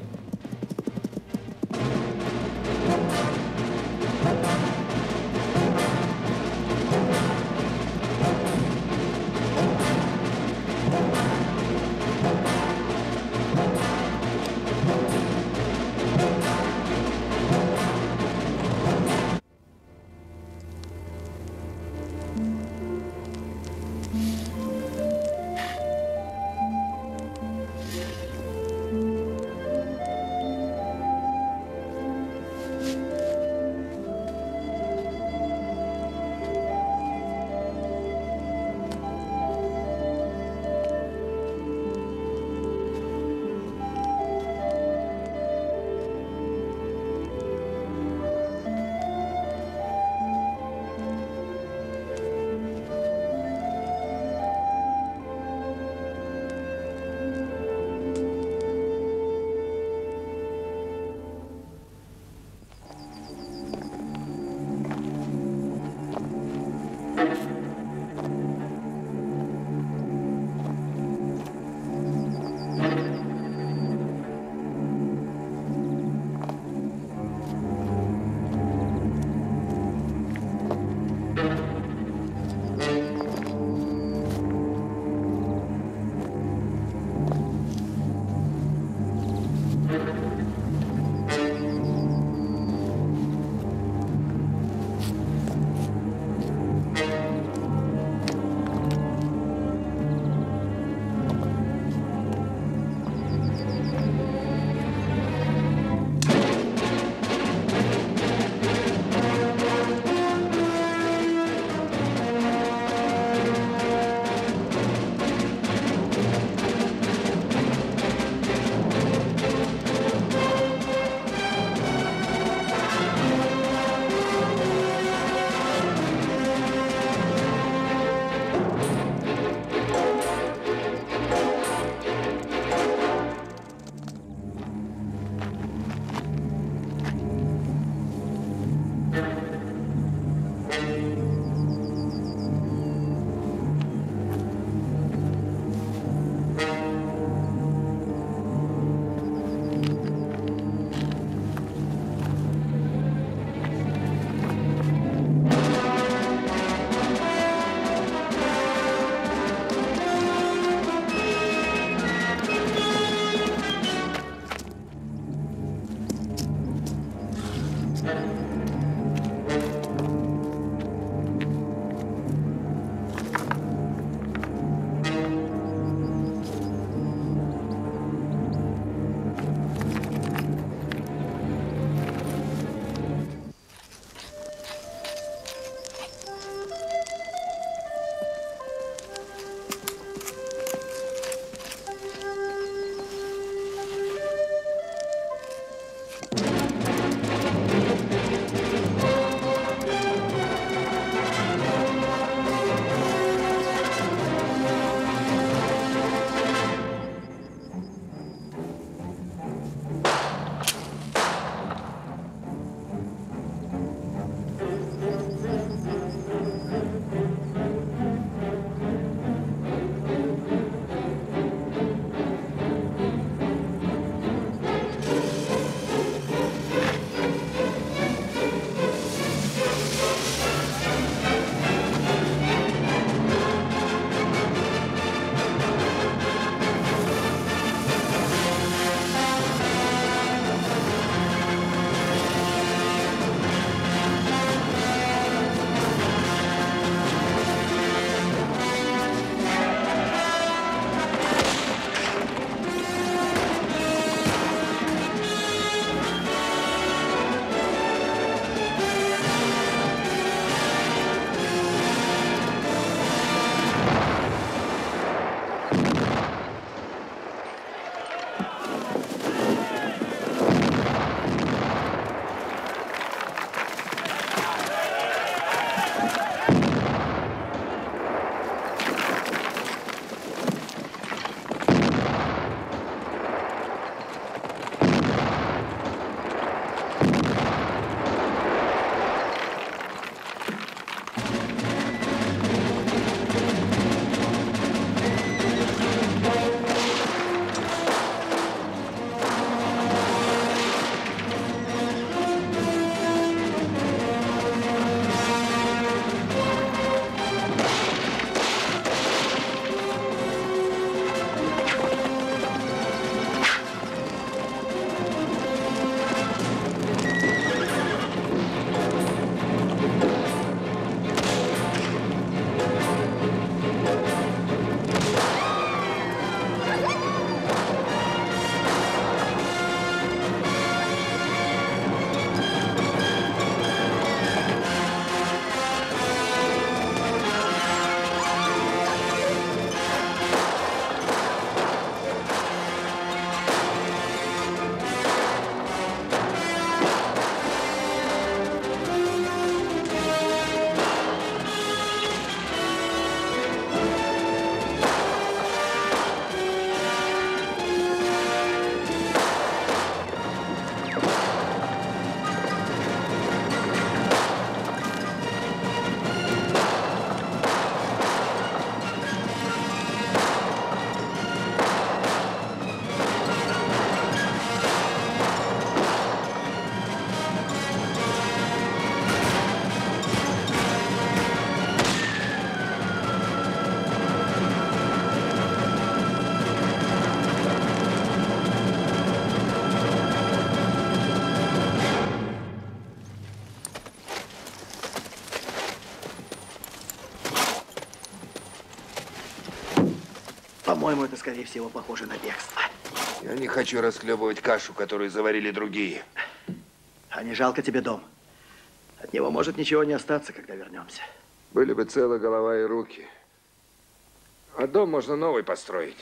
По-моему, это, скорее всего, похоже на бегство. Я не хочу расхлебывать кашу, которую заварили другие. А не жалко тебе дом? От него может ничего не остаться, когда вернемся. Были бы целая голова и руки. А дом можно новый построить.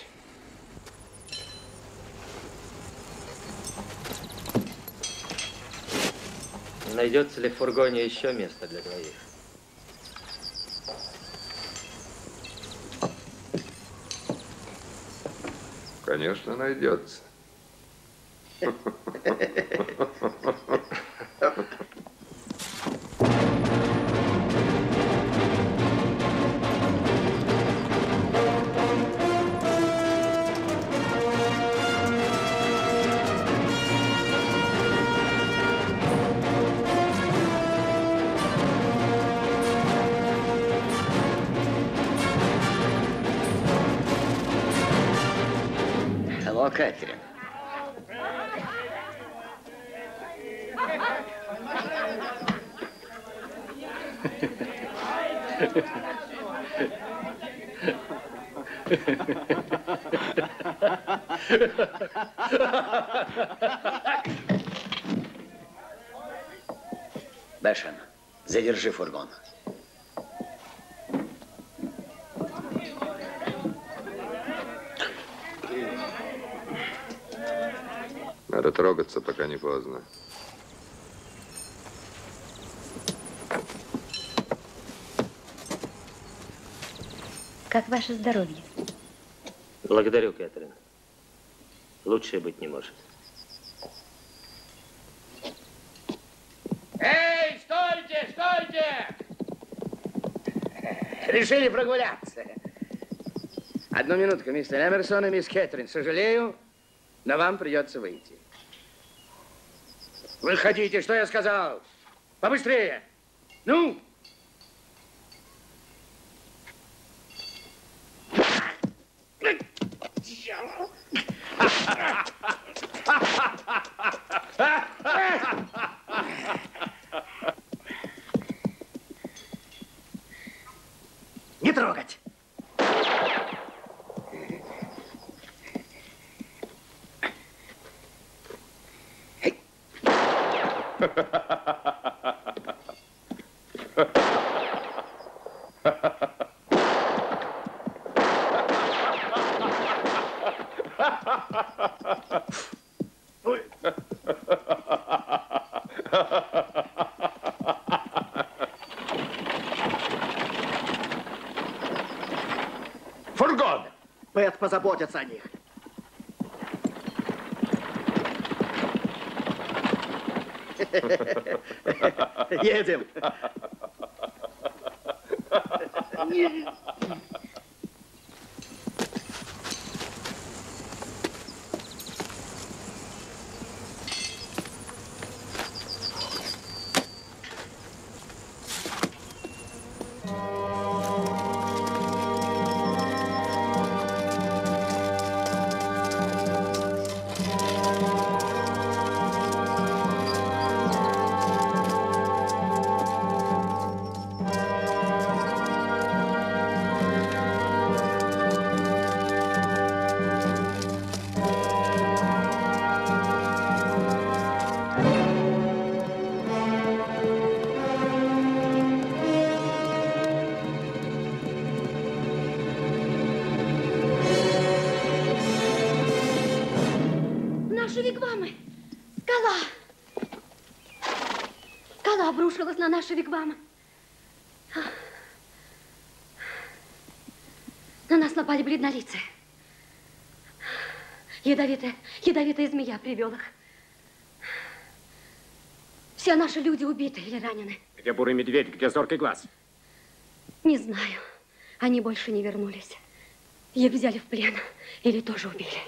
Найдется ли в фургоне еще место для двоих? Конечно, найдется. Алло, Кэтрин. Бэшен, задержи фургон. Надо трогаться, пока не поздно. Как ваше здоровье? Благодарю, Кэтрин. Лучше быть не может. Эй, стойте, стойте! Решили прогуляться. Одну минутку, мистер Эмерсон и мисс Кэтрин. Сожалею, но вам придется выйти. Выходите, что я сказал? Побыстрее! Ну! Не трогать! Фургон! Пэт позаботится о них. Едем. Наши вигвамы! Скала! Скала обрушилась на наши вигвамы. На нас напали бледнолицые. Ядовитая змея привел их. Все наши люди убиты или ранены. Где бурый медведь, где зоркий глаз? Не знаю. Они больше не вернулись. Их взяли в плен или тоже убили.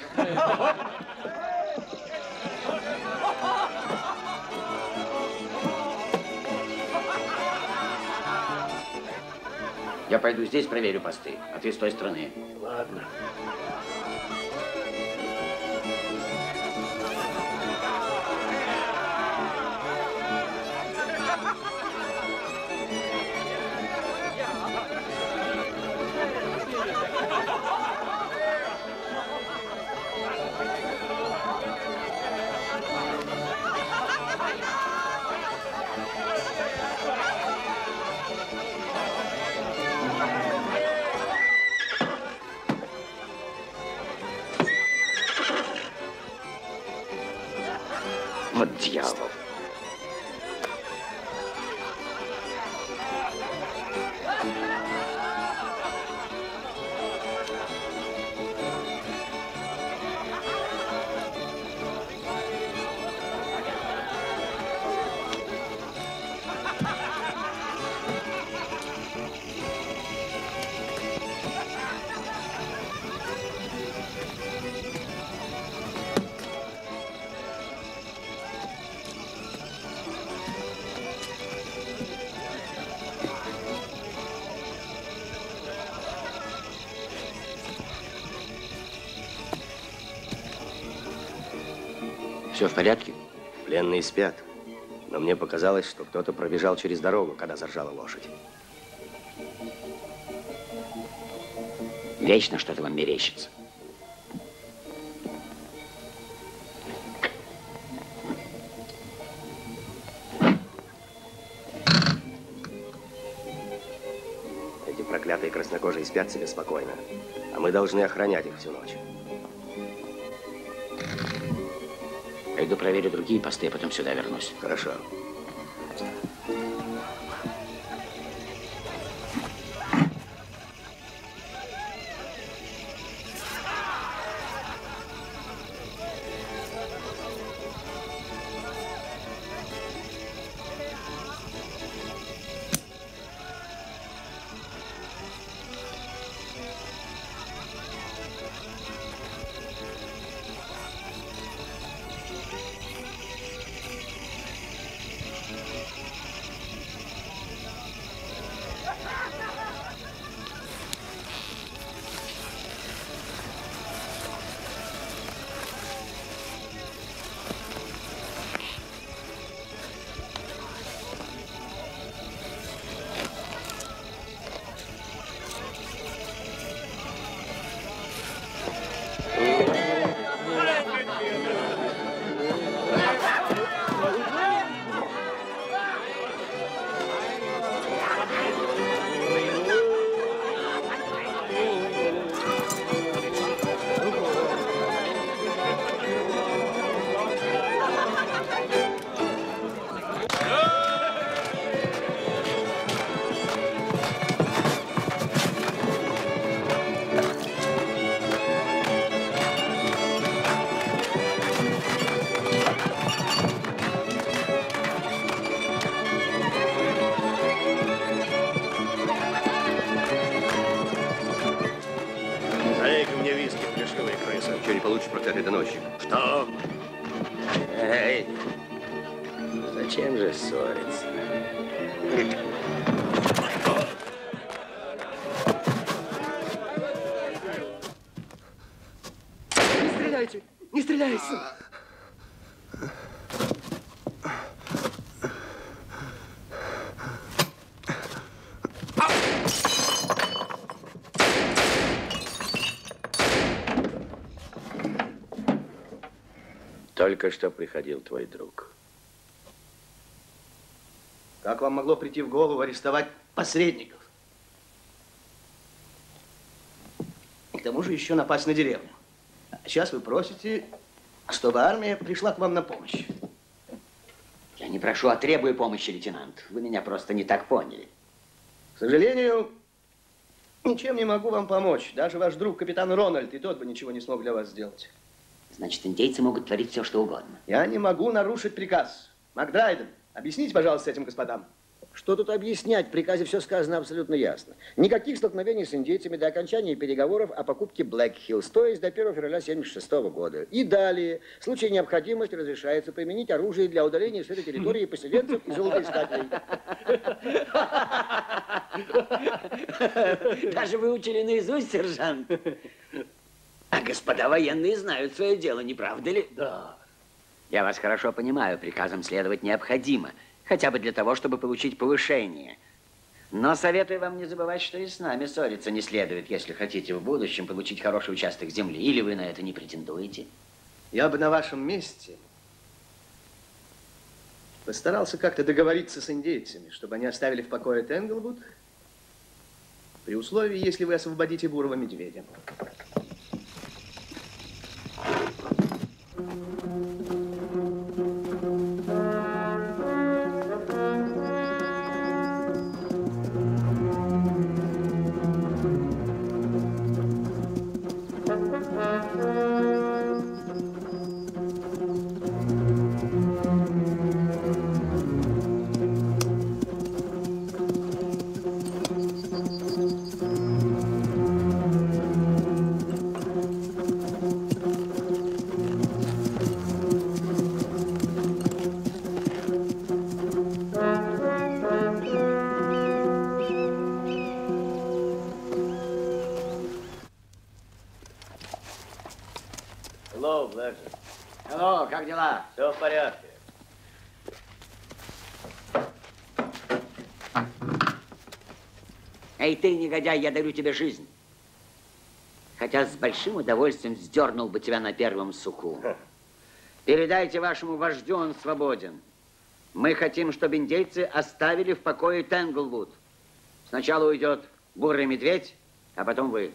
Я пойду здесь проверю посты, а ты с той стороны. Ладно. Вот дьявол. Все в порядке? Пленные спят. Но мне показалось, что кто-то пробежал через дорогу, когда заржала лошадь. Вечно что-то вам мерещится. Эти проклятые краснокожие спят себе спокойно, а мы должны охранять их всю ночь. Пойду проверю другие посты, а потом сюда вернусь. Хорошо. Ничего не получишь, проклятый доносчик. Что? Эй! Зачем же ссориться? Не стреляйте! Не стреляйте! Только что приходил твой друг. Как вам могло прийти в голову арестовать посредников? И к тому же еще напасть на деревню. А сейчас вы просите, чтобы армия пришла к вам на помощь. Я не прошу, а требую помощи, лейтенант. Вы меня просто не так поняли. К сожалению, ничем не могу вам помочь. Даже ваш друг, капитан Рональд, и тот бы ничего не смог для вас сделать. Значит, индейцы могут творить все, что угодно. Я не могу нарушить приказ. Макдрайден, объясните, пожалуйста, этим господам. Что тут объяснять? В приказе все сказано абсолютно ясно. Никаких столкновений с индейцами до окончания переговоров о покупке Black Hills, то есть до 1 февраля 1976 года. И далее, в случае необходимости, разрешается применить оружие для удаления с этой территории поселенцев и золотоискателей. Даже выучили наизусть, сержант. А господа военные знают свое дело, не правда ли? Да. Я вас хорошо понимаю, приказам следовать необходимо. Хотя бы для того, чтобы получить повышение. Но советую вам не забывать, что и с нами ссориться не следует, если хотите в будущем получить хороший участок земли. Или вы на это не претендуете? Я бы на вашем месте постарался как-то договориться с индейцами, чтобы они оставили в покое Тенглвуд, при условии, если вы освободите бурого медведя. Алло, как дела? Все в порядке. Эй, ты, негодяй, я дарю тебе жизнь. Хотя с большим удовольствием сдернул бы тебя на первом суку. Передайте вашему вождю, он свободен. Мы хотим, чтобы индейцы оставили в покое Тенглвуд. Сначала уйдет бурый медведь, а потом вы.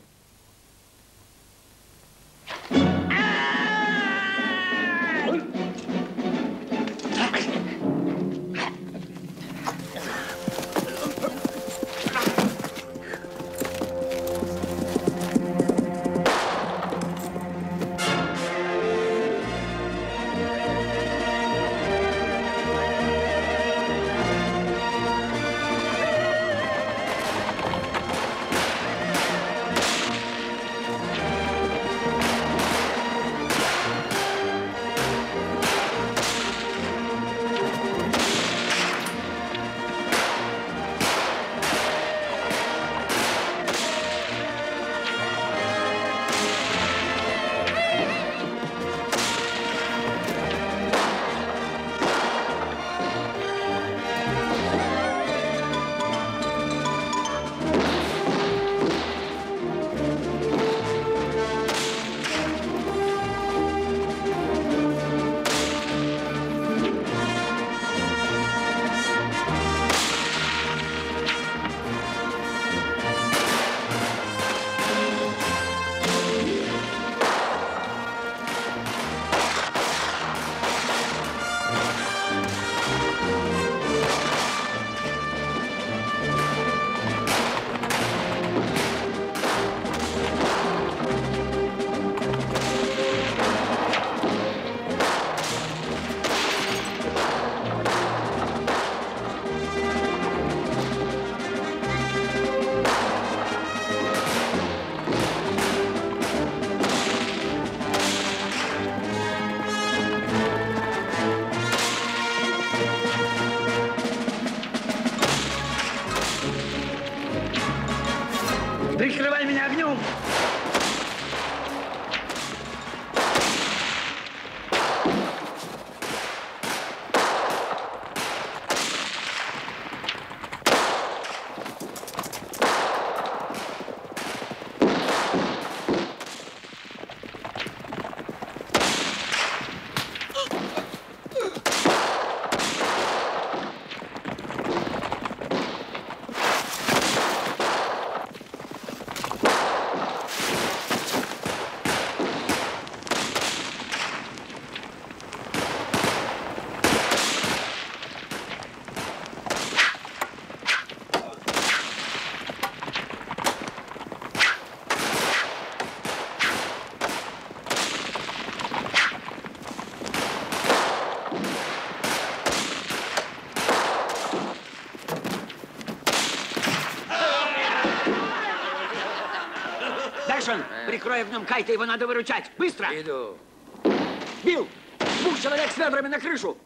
Нарушен! Прикрой огнем Кайта, его надо выручать! Быстро! Иду. Билл! 2 человек с ведрами на крышу!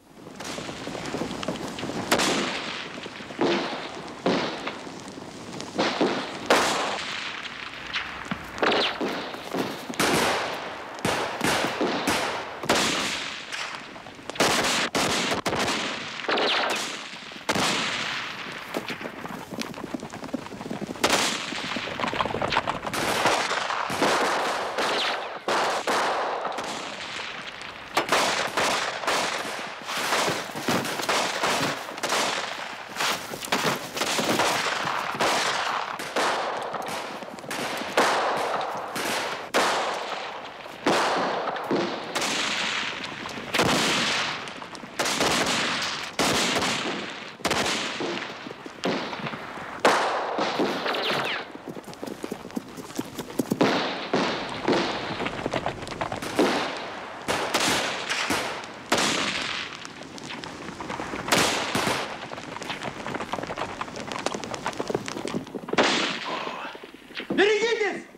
Берегитесь!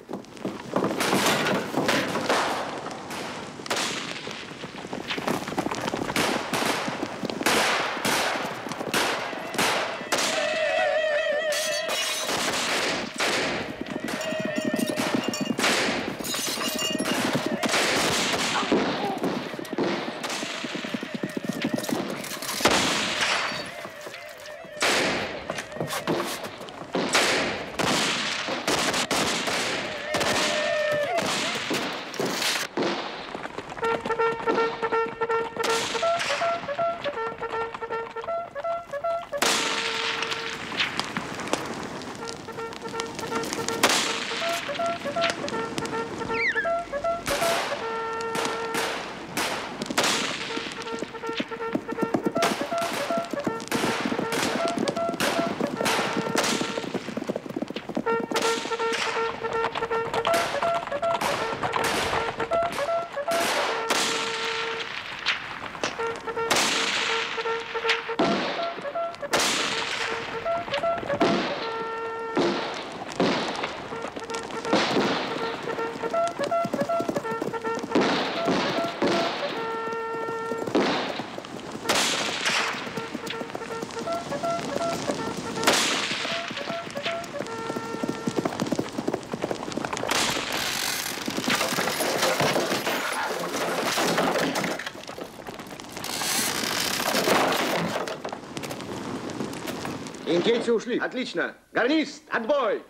Индейцы ушли. Отлично. Гарнист, отбой!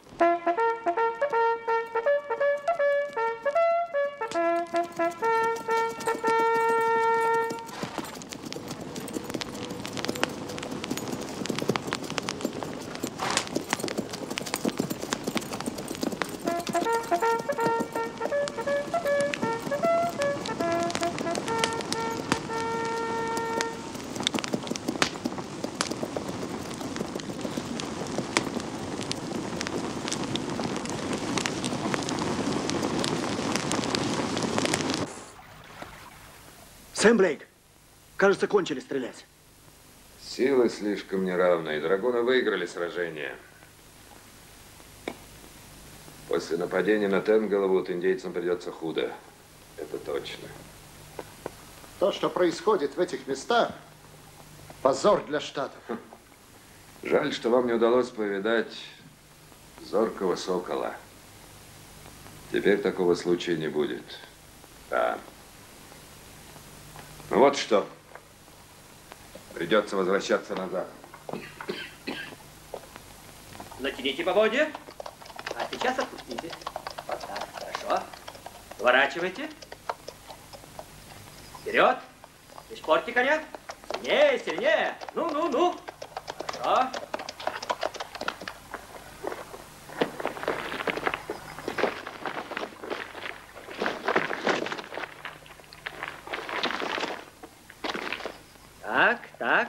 Сэм Блейк, кажется, кончили стрелять. Силы слишком неравные. Драгуны выиграли сражение. После нападения на Тенглвуд индейцам придется худо. Это точно. То, что происходит в этих местах, позор для Штатов. Жаль, что вам не удалось повидать зоркого сокола. Теперь такого случая не будет. Да. Ну вот что. Придется возвращаться назад. Натяните поводья. А сейчас отпустите. Вот так, хорошо. Поворачивайте. Вперед. Не шпорьте коня. Сильнее, сильнее. Ну. Хорошо. Так.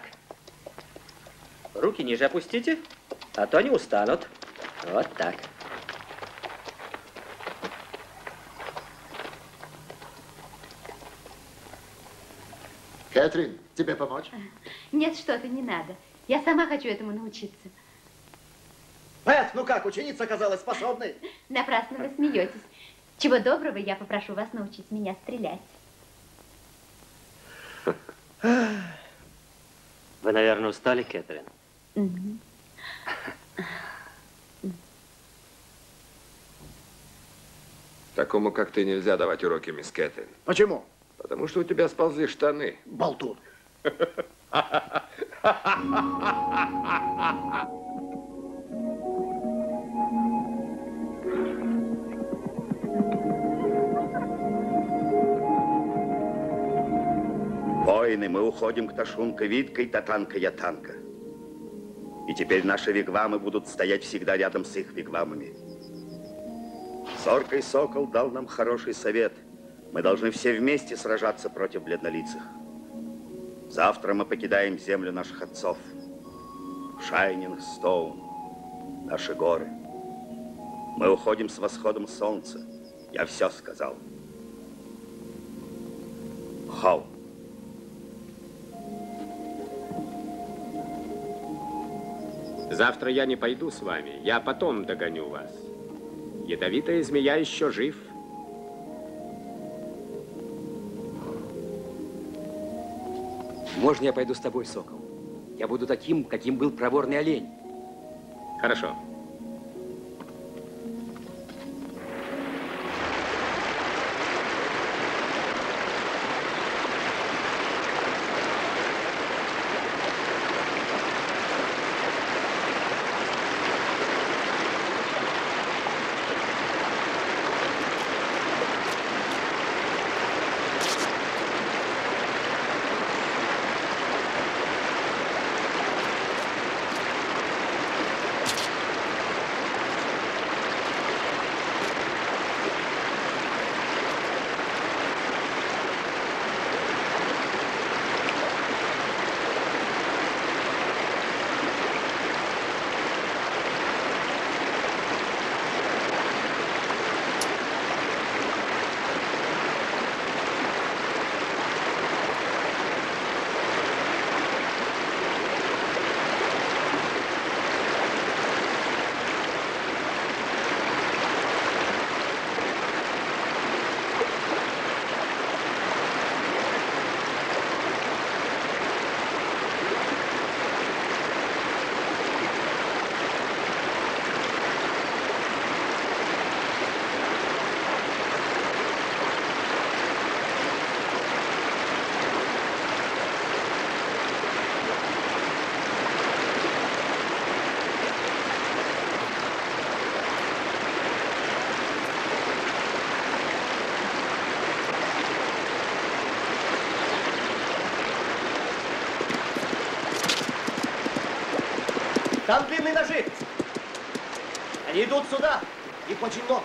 Руки ниже опустите, а то они устанут. Вот так. Кэтрин, тебе помочь? Нет, что ты, не надо. Я сама хочу этому научиться. Бет, ну как, ученица оказалась способной? Напрасно вы смеетесь. Чего доброго, я попрошу вас научить меня стрелять. Вы, наверное, устали, Кэтрин? Такому, как ты, нельзя давать уроки, мисс Кэтрин. Почему? Потому что у тебя сползли штаны. Болтун. Воины, мы уходим к Ташунка-Витка и Татанка-Ятанка. И теперь наши вигвамы будут стоять всегда рядом с их вигвамами. Зоркий Сокол дал нам хороший совет. Мы должны все вместе сражаться против бледнолицых. Завтра мы покидаем землю наших отцов. Шайнинг, Стоун, наши горы. Мы уходим с восходом солнца. Я все сказал. Хоу. Завтра я не пойду с вами, я потом догоню вас. Ядовитая змея еще жив. Можно я пойду с тобой, Сокол? Я буду таким, каким был проворный олень. Хорошо. Там длинные ножи. Они идут сюда. Их очень много.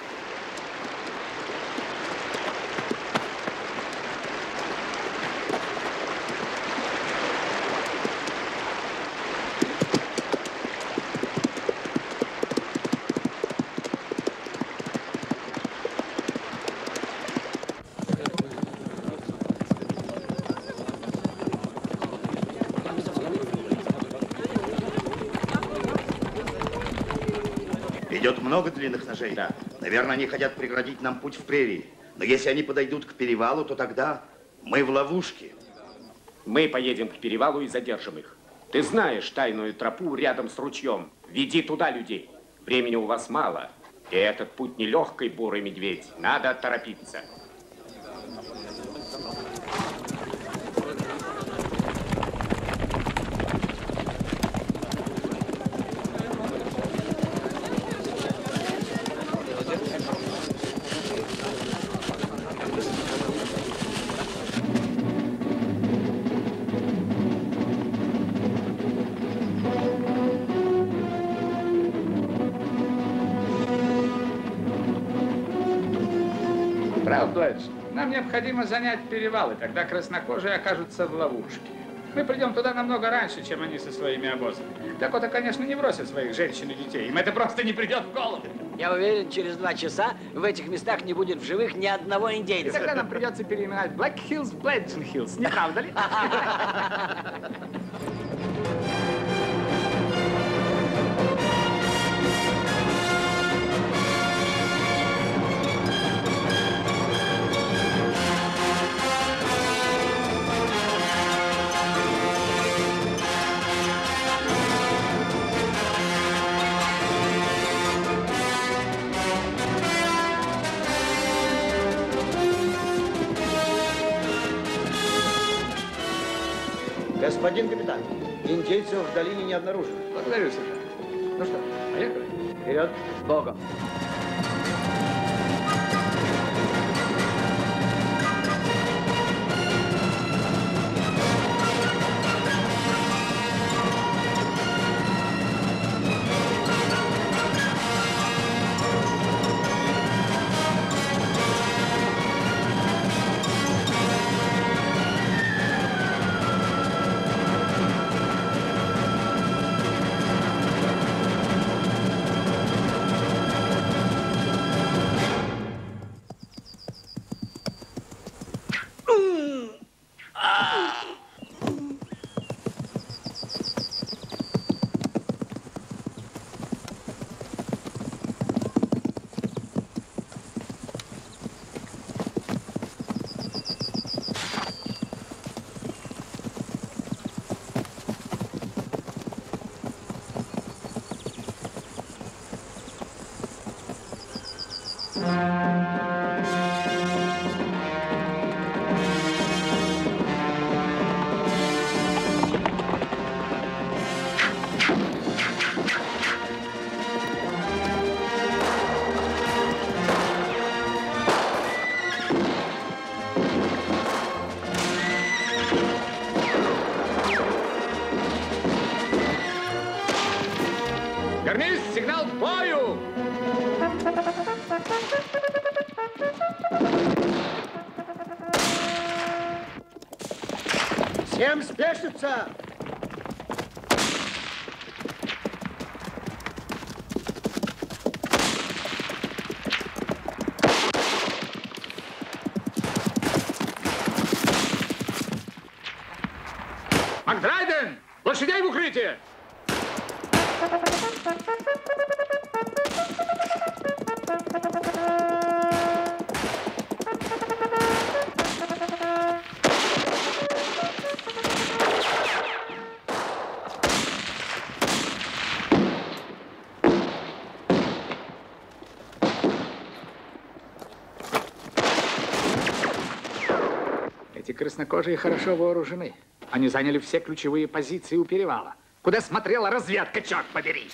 Идет много длинных ножей. Да. Наверное, они хотят преградить нам путь в прерии. Но если они подойдут к перевалу, то тогда мы в ловушке. Мы поедем к перевалу и задержим их. Ты знаешь тайную тропу рядом с ручьем. Веди туда людей. Времени у вас мало. И этот путь нелегкий, бурый медведь. Надо торопиться. Нам необходимо занять перевал, и тогда краснокожие окажутся в ловушке. Мы придем туда намного раньше, чем они со своими обозами. Дакота, конечно, не бросит своих женщин и детей. Им это просто не придет в голову. Я уверен, через 2 часа в этих местах не будет в живых ни одного индейца. И тогда нам придется переименовать Black Hills в Bludgeon Hills, не правда ли? Господин капитан, индейцев в долине не обнаружено. Благодарю, сержант. Ну что, поехали? Вперед, с Богом. Вернись, сигнал к бою! Всем спешиться! Макдрайден! Лошадей в укрытие! Эти краснокожие хорошо вооружены. Они заняли все ключевые позиции у перевала. Куда смотрела разведка, черт побери!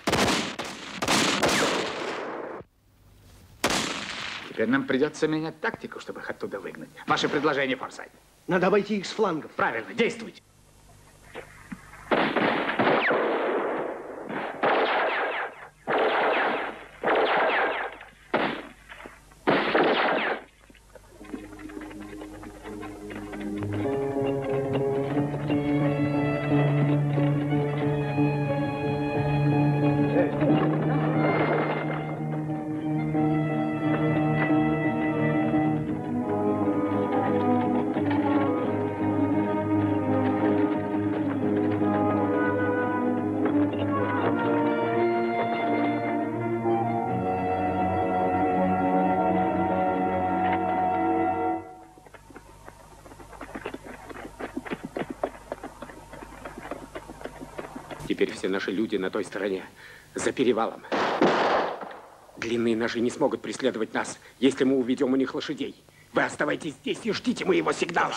Теперь нам придется менять тактику, чтобы их оттуда выгнать. Ваше предложение, Форсайт? Надо обойти их с флангов. Правильно, действуйте. Теперь все наши люди на той стороне, за перевалом. Длинные ножи не смогут преследовать нас, если мы уведем у них лошадей. Вы оставайтесь здесь и ждите моего сигнала.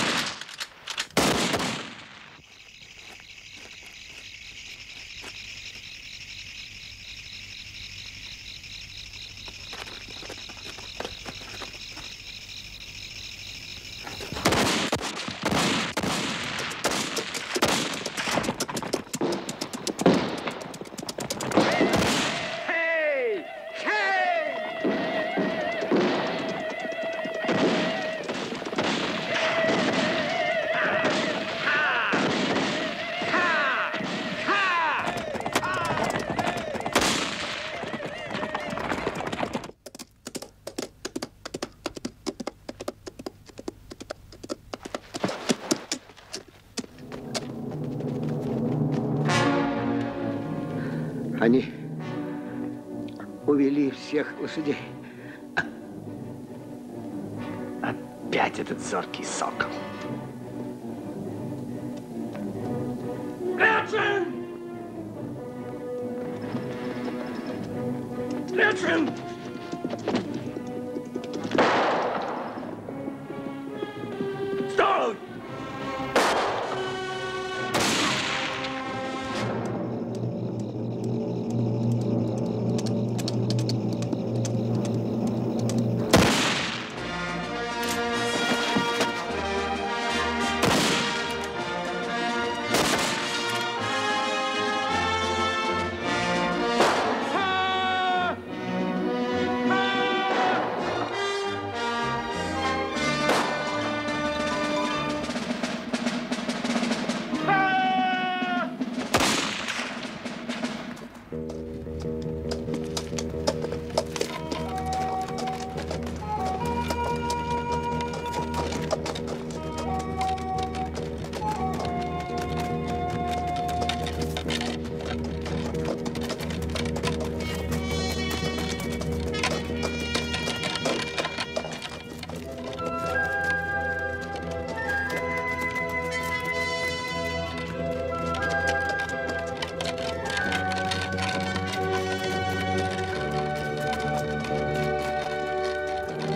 Они увели всех лошадей. Опять этот зоркий сокол. Бледжин! Бледжин! Стой!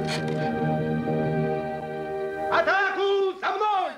Атаку! За мной!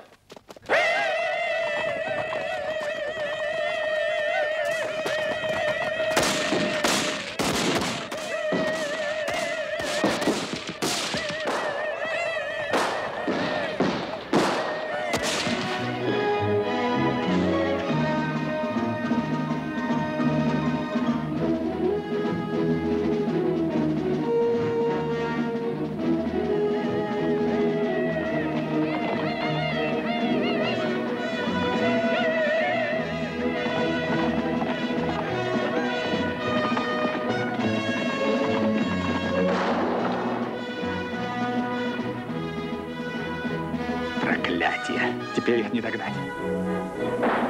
Проклятие. Теперь их не догнать.